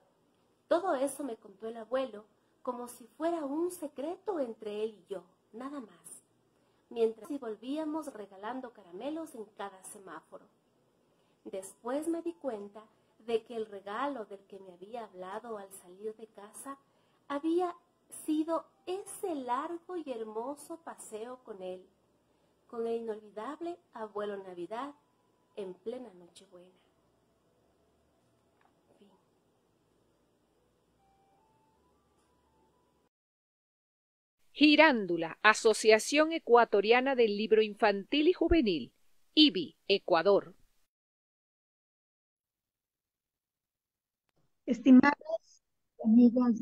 Todo eso me contó el abuelo como si fuera un secreto entre él y yo, nada más, mientras volvíamos regalando caramelos en cada semáforo. Después me di cuenta de que el regalo del que me había hablado al salir de casa había sido ese largo y hermoso paseo con él, con el inolvidable abuelo Navidad en plena Nochebuena. Girándula, Asociación Ecuatoriana del Libro Infantil y Juvenil, IBI, Ecuador. Estimadas amigas,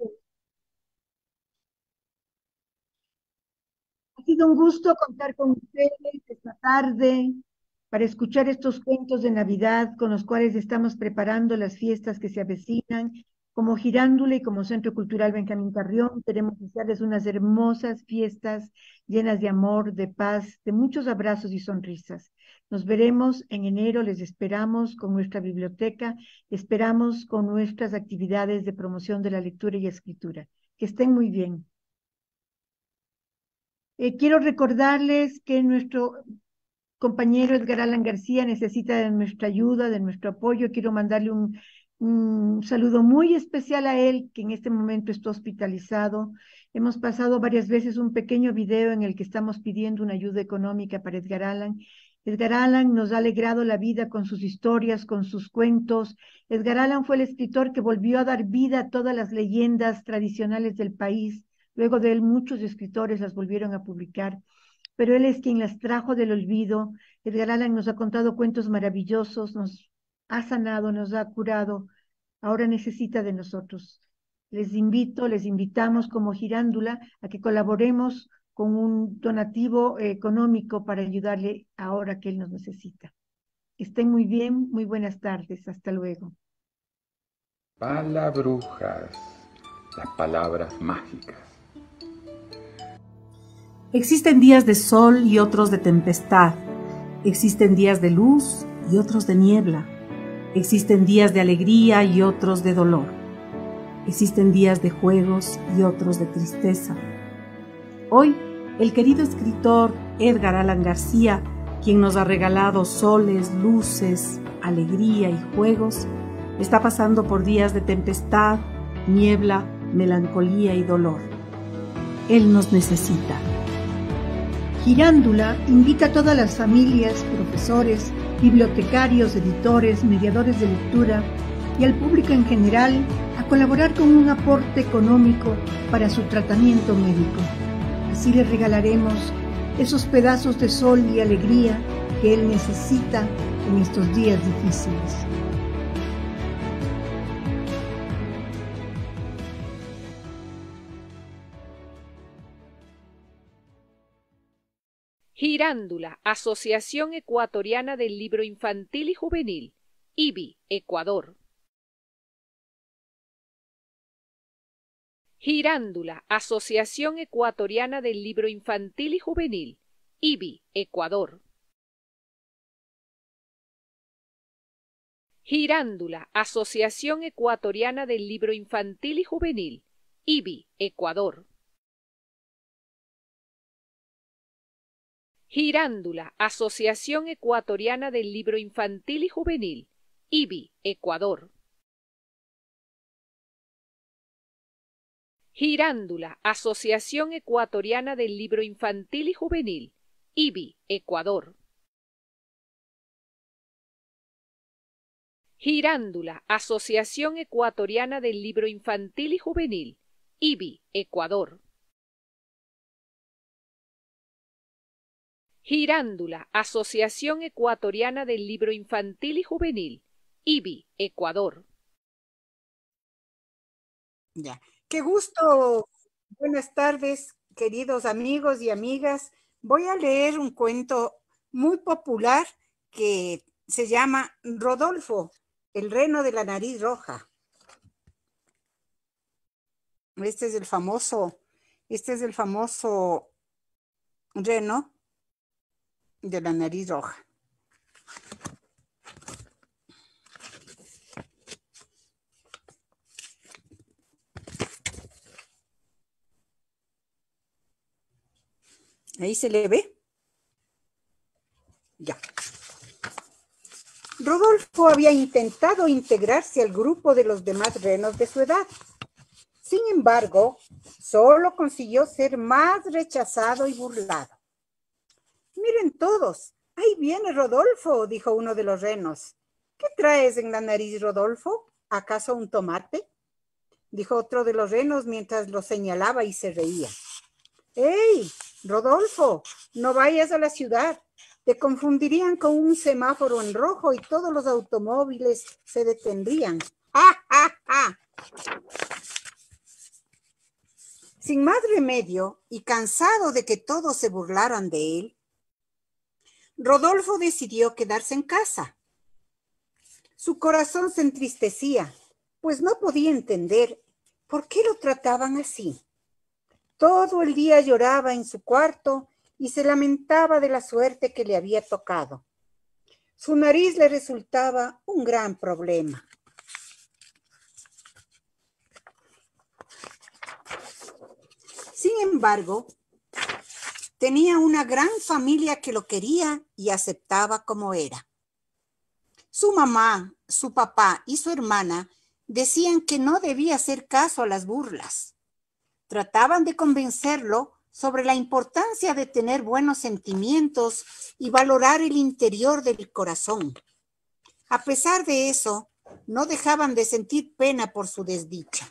ha sido un gusto contar con ustedes esta tarde para escuchar estos cuentos de Navidad con los cuales estamos preparando las fiestas que se avecinan. Como Girándula y como Centro Cultural Benjamín Carrión, queremos desearles unas hermosas fiestas llenas de amor, de paz, de muchos abrazos y sonrisas. Nos veremos en enero, les esperamos con nuestra biblioteca, esperamos con nuestras actividades de promoción de la lectura y escritura. Que estén muy bien. Quiero recordarles que nuestro compañero Edgar Alan García necesita de nuestra ayuda, de nuestro apoyo. Quiero mandarle un saludo muy especial a él, que en este momento está hospitalizado. Hemos pasado varias veces un pequeño video en el que estamos pidiendo una ayuda económica para Edgar Allan. Edgar Allan nos ha alegrado la vida con sus historias, con sus cuentos. Edgar Allan fue el escritor que volvió a dar vida a todas las leyendas tradicionales del país. Luego de él, muchos escritores las volvieron a publicar, pero él es quien las trajo del olvido. Edgar Allan nos ha contado cuentos maravillosos, nos ha sanado, nos ha curado. Ahora necesita de nosotros. Les invitamos como Girándula a que colaboremos con un donativo económico para ayudarle ahora que él nos necesita. Estén muy bien, muy buenas tardes, hasta luego. Palabrujas, las palabras mágicas. Existen días de sol y otros de tempestad. Existen días de luz y otros de niebla. Existen días de alegría y otros de dolor. Existen días de juegos y otros de tristeza. Hoy, el querido escritor Edgar Alan García, quien nos ha regalado soles, luces, alegría y juegos, está pasando por días de tempestad, niebla, melancolía y dolor. Él nos necesita. Girándula invita a todas las familias, profesores, bibliotecarios, editores, mediadores de lectura y al público en general a colaborar con un aporte económico para su tratamiento médico. Así le regalaremos esos pedazos de sol y alegría que él necesita en estos días difíciles. Girándula, Asociación Ecuatoriana del Libro Infantil y Juvenil, IBI, Ecuador. Girándula, Asociación Ecuatoriana del Libro Infantil y Juvenil, IBI, Ecuador. Girándula, Asociación Ecuatoriana del Libro Infantil y Juvenil, IBI, Ecuador. Girándula, Asociación Ecuatoriana del Libro Infantil y Juvenil, IBI, Ecuador. Girándula, Asociación Ecuatoriana del Libro Infantil y Juvenil, IBI, Ecuador. Girándula, Asociación Ecuatoriana del Libro Infantil y Juvenil, IBI, Ecuador. Girándula, Asociación Ecuatoriana del Libro Infantil y Juvenil, IBI, Ecuador. Ya, qué gusto. Buenas tardes, queridos amigos y amigas. Voy a leer un cuento muy popular que se llama Rodolfo, el reno de la nariz roja. Este es el famoso reno de la nariz roja. Ahí se le ve. Ya. Rodolfo había intentado integrarse al grupo de los demás renos de su edad. Sin embargo, solo consiguió ser más rechazado y burlado. Miren todos, ahí viene Rodolfo, dijo uno de los renos. ¿Qué traes en la nariz, Rodolfo? ¿Acaso un tomate? Dijo otro de los renos mientras lo señalaba y se reía. ¡Ey, Rodolfo! No vayas a la ciudad. Te confundirían con un semáforo en rojo y todos los automóviles se detendrían. ¡Ja, ja, ja! Sin más remedio y cansado de que todos se burlaran de él, Rodolfo decidió quedarse en casa. Su corazón se entristecía, pues no podía entender por qué lo trataban así. Todo el día lloraba en su cuarto y se lamentaba de la suerte que le había tocado. Su nariz le resultaba un gran problema. Sin embargo, tenía una gran familia que lo quería y aceptaba como era. Su mamá, su papá y su hermana decían que no debía hacer caso a las burlas. Trataban de convencerlo sobre la importancia de tener buenos sentimientos y valorar el interior del corazón. A pesar de eso, no dejaban de sentir pena por su desdicha.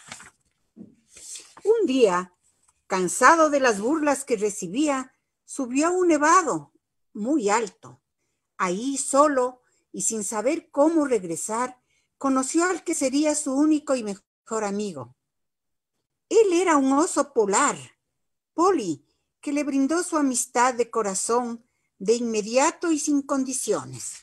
Un día, cansado de las burlas que recibía, subió a un nevado muy alto. Ahí, solo y sin saber cómo regresar, conoció al que sería su único y mejor amigo. Él era un oso polar, Polly, que le brindó su amistad de corazón de inmediato y sin condiciones.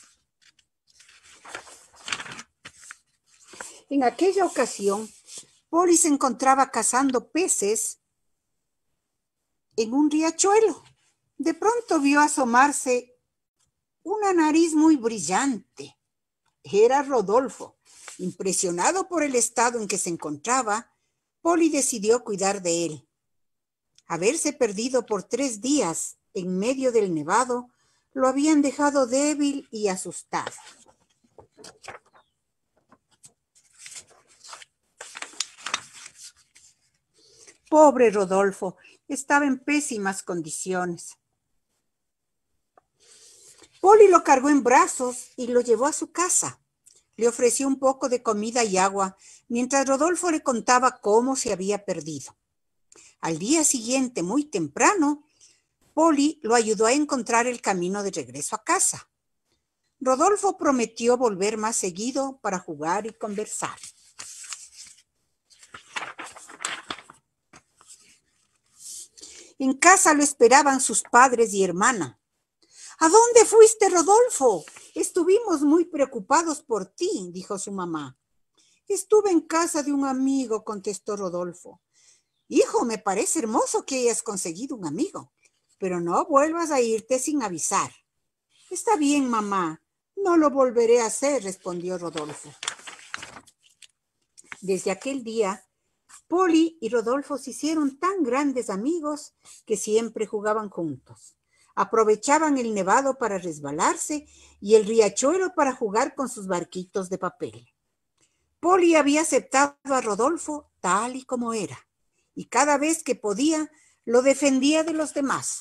En aquella ocasión, Polly se encontraba cazando peces en un riachuelo. De pronto vio asomarse una nariz muy brillante. Era Rodolfo. Impresionado por el estado en que se encontraba, Polly decidió cuidar de él. Haberse perdido por 3 días en medio del nevado lo habían dejado débil y asustado. Pobre Rodolfo, estaba en pésimas condiciones. Polly lo cargó en brazos y lo llevó a su casa. Le ofreció un poco de comida y agua, mientras Rodolfo le contaba cómo se había perdido. Al día siguiente, muy temprano, Polly lo ayudó a encontrar el camino de regreso a casa. Rodolfo prometió volver más seguido para jugar y conversar. En casa lo esperaban sus padres y hermana. ¿A dónde fuiste, Rodolfo? Estuvimos muy preocupados por ti, dijo su mamá. Estuve en casa de un amigo, contestó Rodolfo. Hijo, me parece hermoso que hayas conseguido un amigo, pero no vuelvas a irte sin avisar. Está bien, mamá, no lo volveré a hacer, respondió Rodolfo. Desde aquel día, Polly y Rodolfo se hicieron tan grandes amigos que siempre jugaban juntos. Aprovechaban el nevado para resbalarse y el riachuelo para jugar con sus barquitos de papel. Polly había aceptado a Rodolfo tal y como era, y cada vez que podía lo defendía de los demás.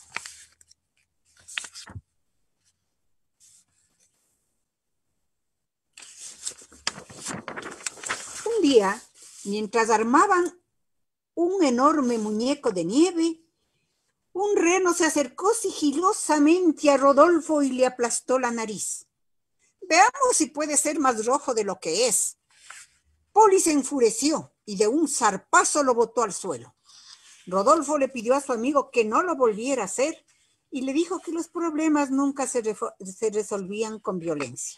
Un día, mientras armaban un enorme muñeco de nieve, un reno se acercó sigilosamente a Rodolfo y le aplastó la nariz. Veamos si puede ser más rojo de lo que es. Polly se enfureció y de un zarpazo lo botó al suelo. Rodolfo le pidió a su amigo que no lo volviera a hacer y le dijo que los problemas nunca se resolvían con violencia.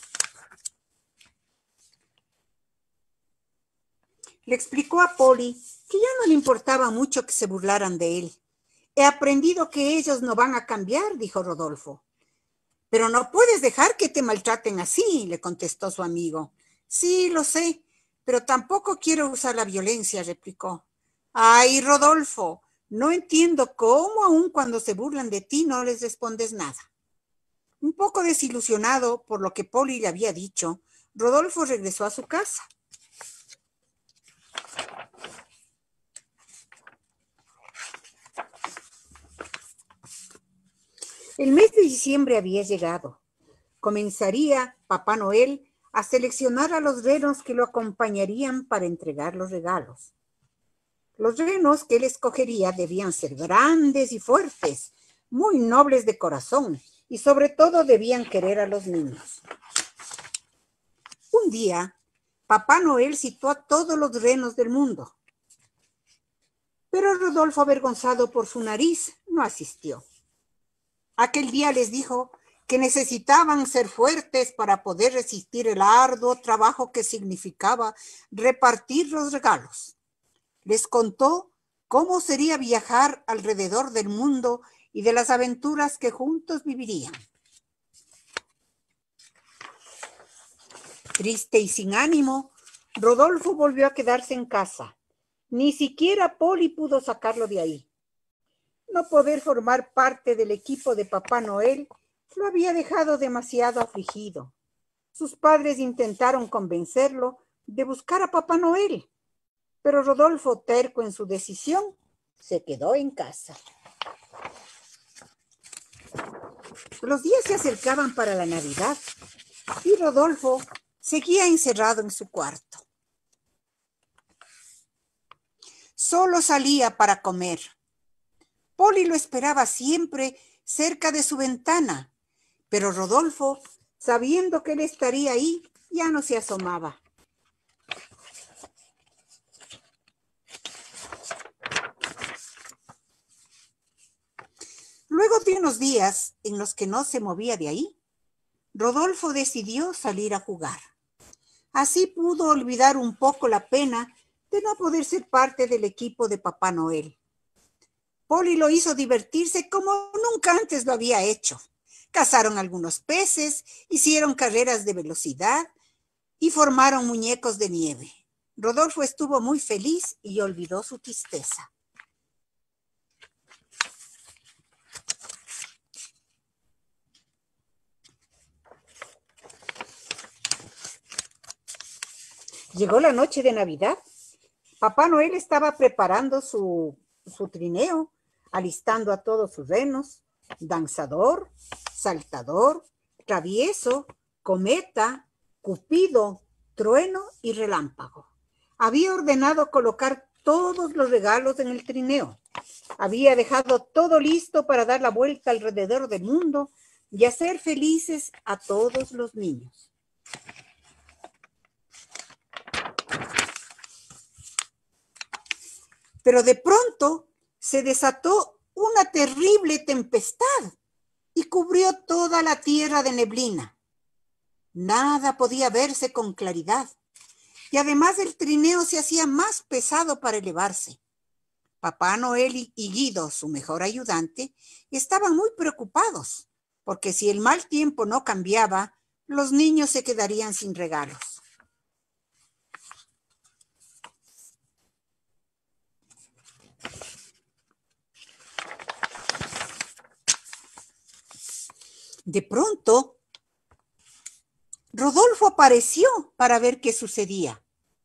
Le explicó a Polly que ya no le importaba mucho que se burlaran de él. He aprendido que ellos no van a cambiar, dijo Rodolfo. Pero no puedes dejar que te maltraten así, le contestó su amigo. Sí, lo sé, pero tampoco quiero usar la violencia, replicó. Ay, Rodolfo, No entiendo cómo aun cuando se burlan de ti no les respondes nada. Un poco desilusionado por lo que Polly le había dicho, Rodolfo regresó a su casa. El mes de diciembre había llegado. Comenzaría Papá Noel a seleccionar a los renos que lo acompañarían para entregar los regalos. Los renos que él escogería debían ser grandes y fuertes, muy nobles de corazón y sobre todo debían querer a los niños. Un día, Papá Noel citó a todos los renos del mundo, pero Rodolfo, avergonzado por su nariz, no asistió. Aquel día les dijo que necesitaban ser fuertes para poder resistir el arduo trabajo que significaba repartir los regalos. Les contó cómo sería viajar alrededor del mundo y de las aventuras que juntos vivirían. Triste y sin ánimo, Rodolfo volvió a quedarse en casa. Ni siquiera Polly pudo sacarlo de ahí. No poder formar parte del equipo de Papá Noel lo había dejado demasiado afligido. Sus padres intentaron convencerlo de buscar a Papá Noel, pero Rodolfo, terco en su decisión, se quedó en casa. Los días se acercaban para la Navidad y Rodolfo seguía encerrado en su cuarto. Solo salía para comer. Polly lo esperaba siempre cerca de su ventana, pero Rodolfo, sabiendo que él estaría ahí, ya no se asomaba. Luego de unos días en los que no se movía de ahí, Rodolfo decidió salir a jugar. Así pudo olvidar un poco la pena de no poder ser parte del equipo de Papá Noel. Polly lo hizo divertirse como nunca antes lo había hecho. Cazaron algunos peces, hicieron carreras de velocidad y formaron muñecos de nieve. Rodolfo estuvo muy feliz y olvidó su tristeza. Llegó la noche de Navidad. Papá Noel estaba preparando su trineo, alistando a todos sus renos: danzador, saltador, travieso, cometa, cupido, trueno y relámpago. Había ordenado colocar todos los regalos en el trineo. Había dejado todo listo para dar la vuelta alrededor del mundo y hacer felices a todos los niños. Pero de pronto se desató una terrible tempestad y cubrió toda la tierra de neblina. Nada podía verse con claridad y además el trineo se hacía más pesado para elevarse. Papá Noel y Guido, su mejor ayudante, estaban muy preocupados porque si el mal tiempo no cambiaba, los niños se quedarían sin regalos. De pronto, Rodolfo apareció para ver qué sucedía.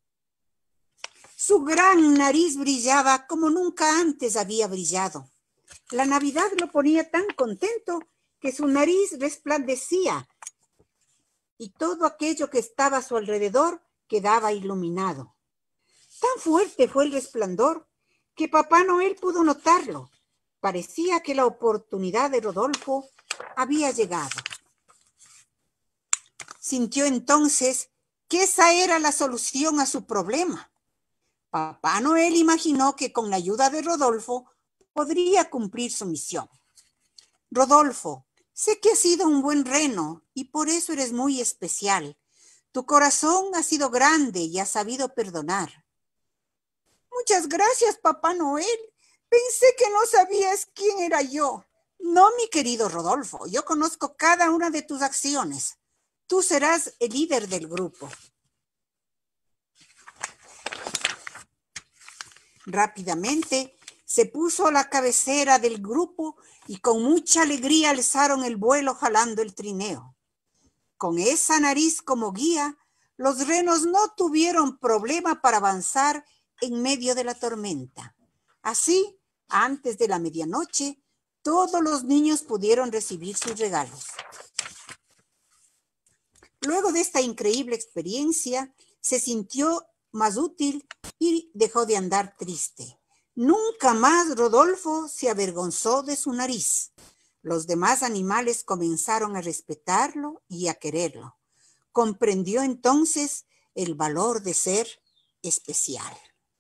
Su gran nariz brillaba como nunca antes había brillado. La Navidad lo ponía tan contento que su nariz resplandecía y todo aquello que estaba a su alrededor quedaba iluminado. Tan fuerte fue el resplandor que Papá Noel pudo notarlo. Parecía que la oportunidad de Rodolfo había llegado. Sintió entonces que esa era la solución a su problema. Papá Noel imaginó que con la ayuda de Rodolfo podría cumplir su misión. Rodolfo, sé que has sido un buen reno y por eso eres muy especial. Tu corazón ha sido grande y has sabido perdonar. Muchas gracias, Papá Noel. Pensé que no sabías quién era yo. No, mi querido Rodolfo, yo conozco cada una de tus acciones. Tú serás el líder del grupo. Rápidamente se puso a la cabecera del grupo y con mucha alegría alzaron el vuelo jalando el trineo. Con esa nariz como guía, los renos no tuvieron problema para avanzar en medio de la tormenta. Así, antes de la medianoche, todos los niños pudieron recibir sus regalos. Luego de esta increíble experiencia, se sintió más útil y dejó de andar triste. Nunca más Rodolfo se avergonzó de su nariz. Los demás animales comenzaron a respetarlo y a quererlo. Comprendió entonces el valor de ser especial.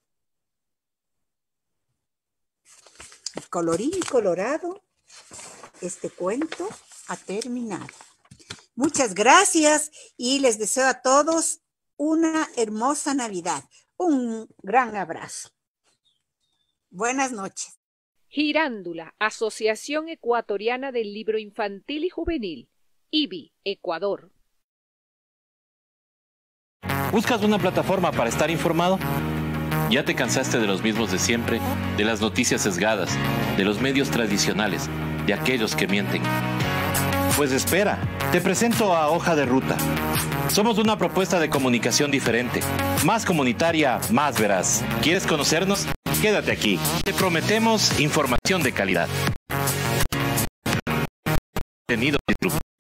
Colorín colorado, este cuento ha terminado. Muchas gracias y les deseo a todos una hermosa Navidad. Un gran abrazo. Buenas noches. Girándula, Asociación Ecuatoriana del Libro Infantil y Juvenil, IBI, Ecuador. ¿Buscas una plataforma para estar informado? ¿Ya te cansaste de los mismos de siempre, de las noticias sesgadas, de los medios tradicionales, de aquellos que mienten? Pues espera, te presento a Hoja de Ruta. Somos una propuesta de comunicación diferente, más comunitaria, más veraz. ¿Quieres conocernos? Quédate aquí. Te prometemos información de calidad. Contenido disruptivo.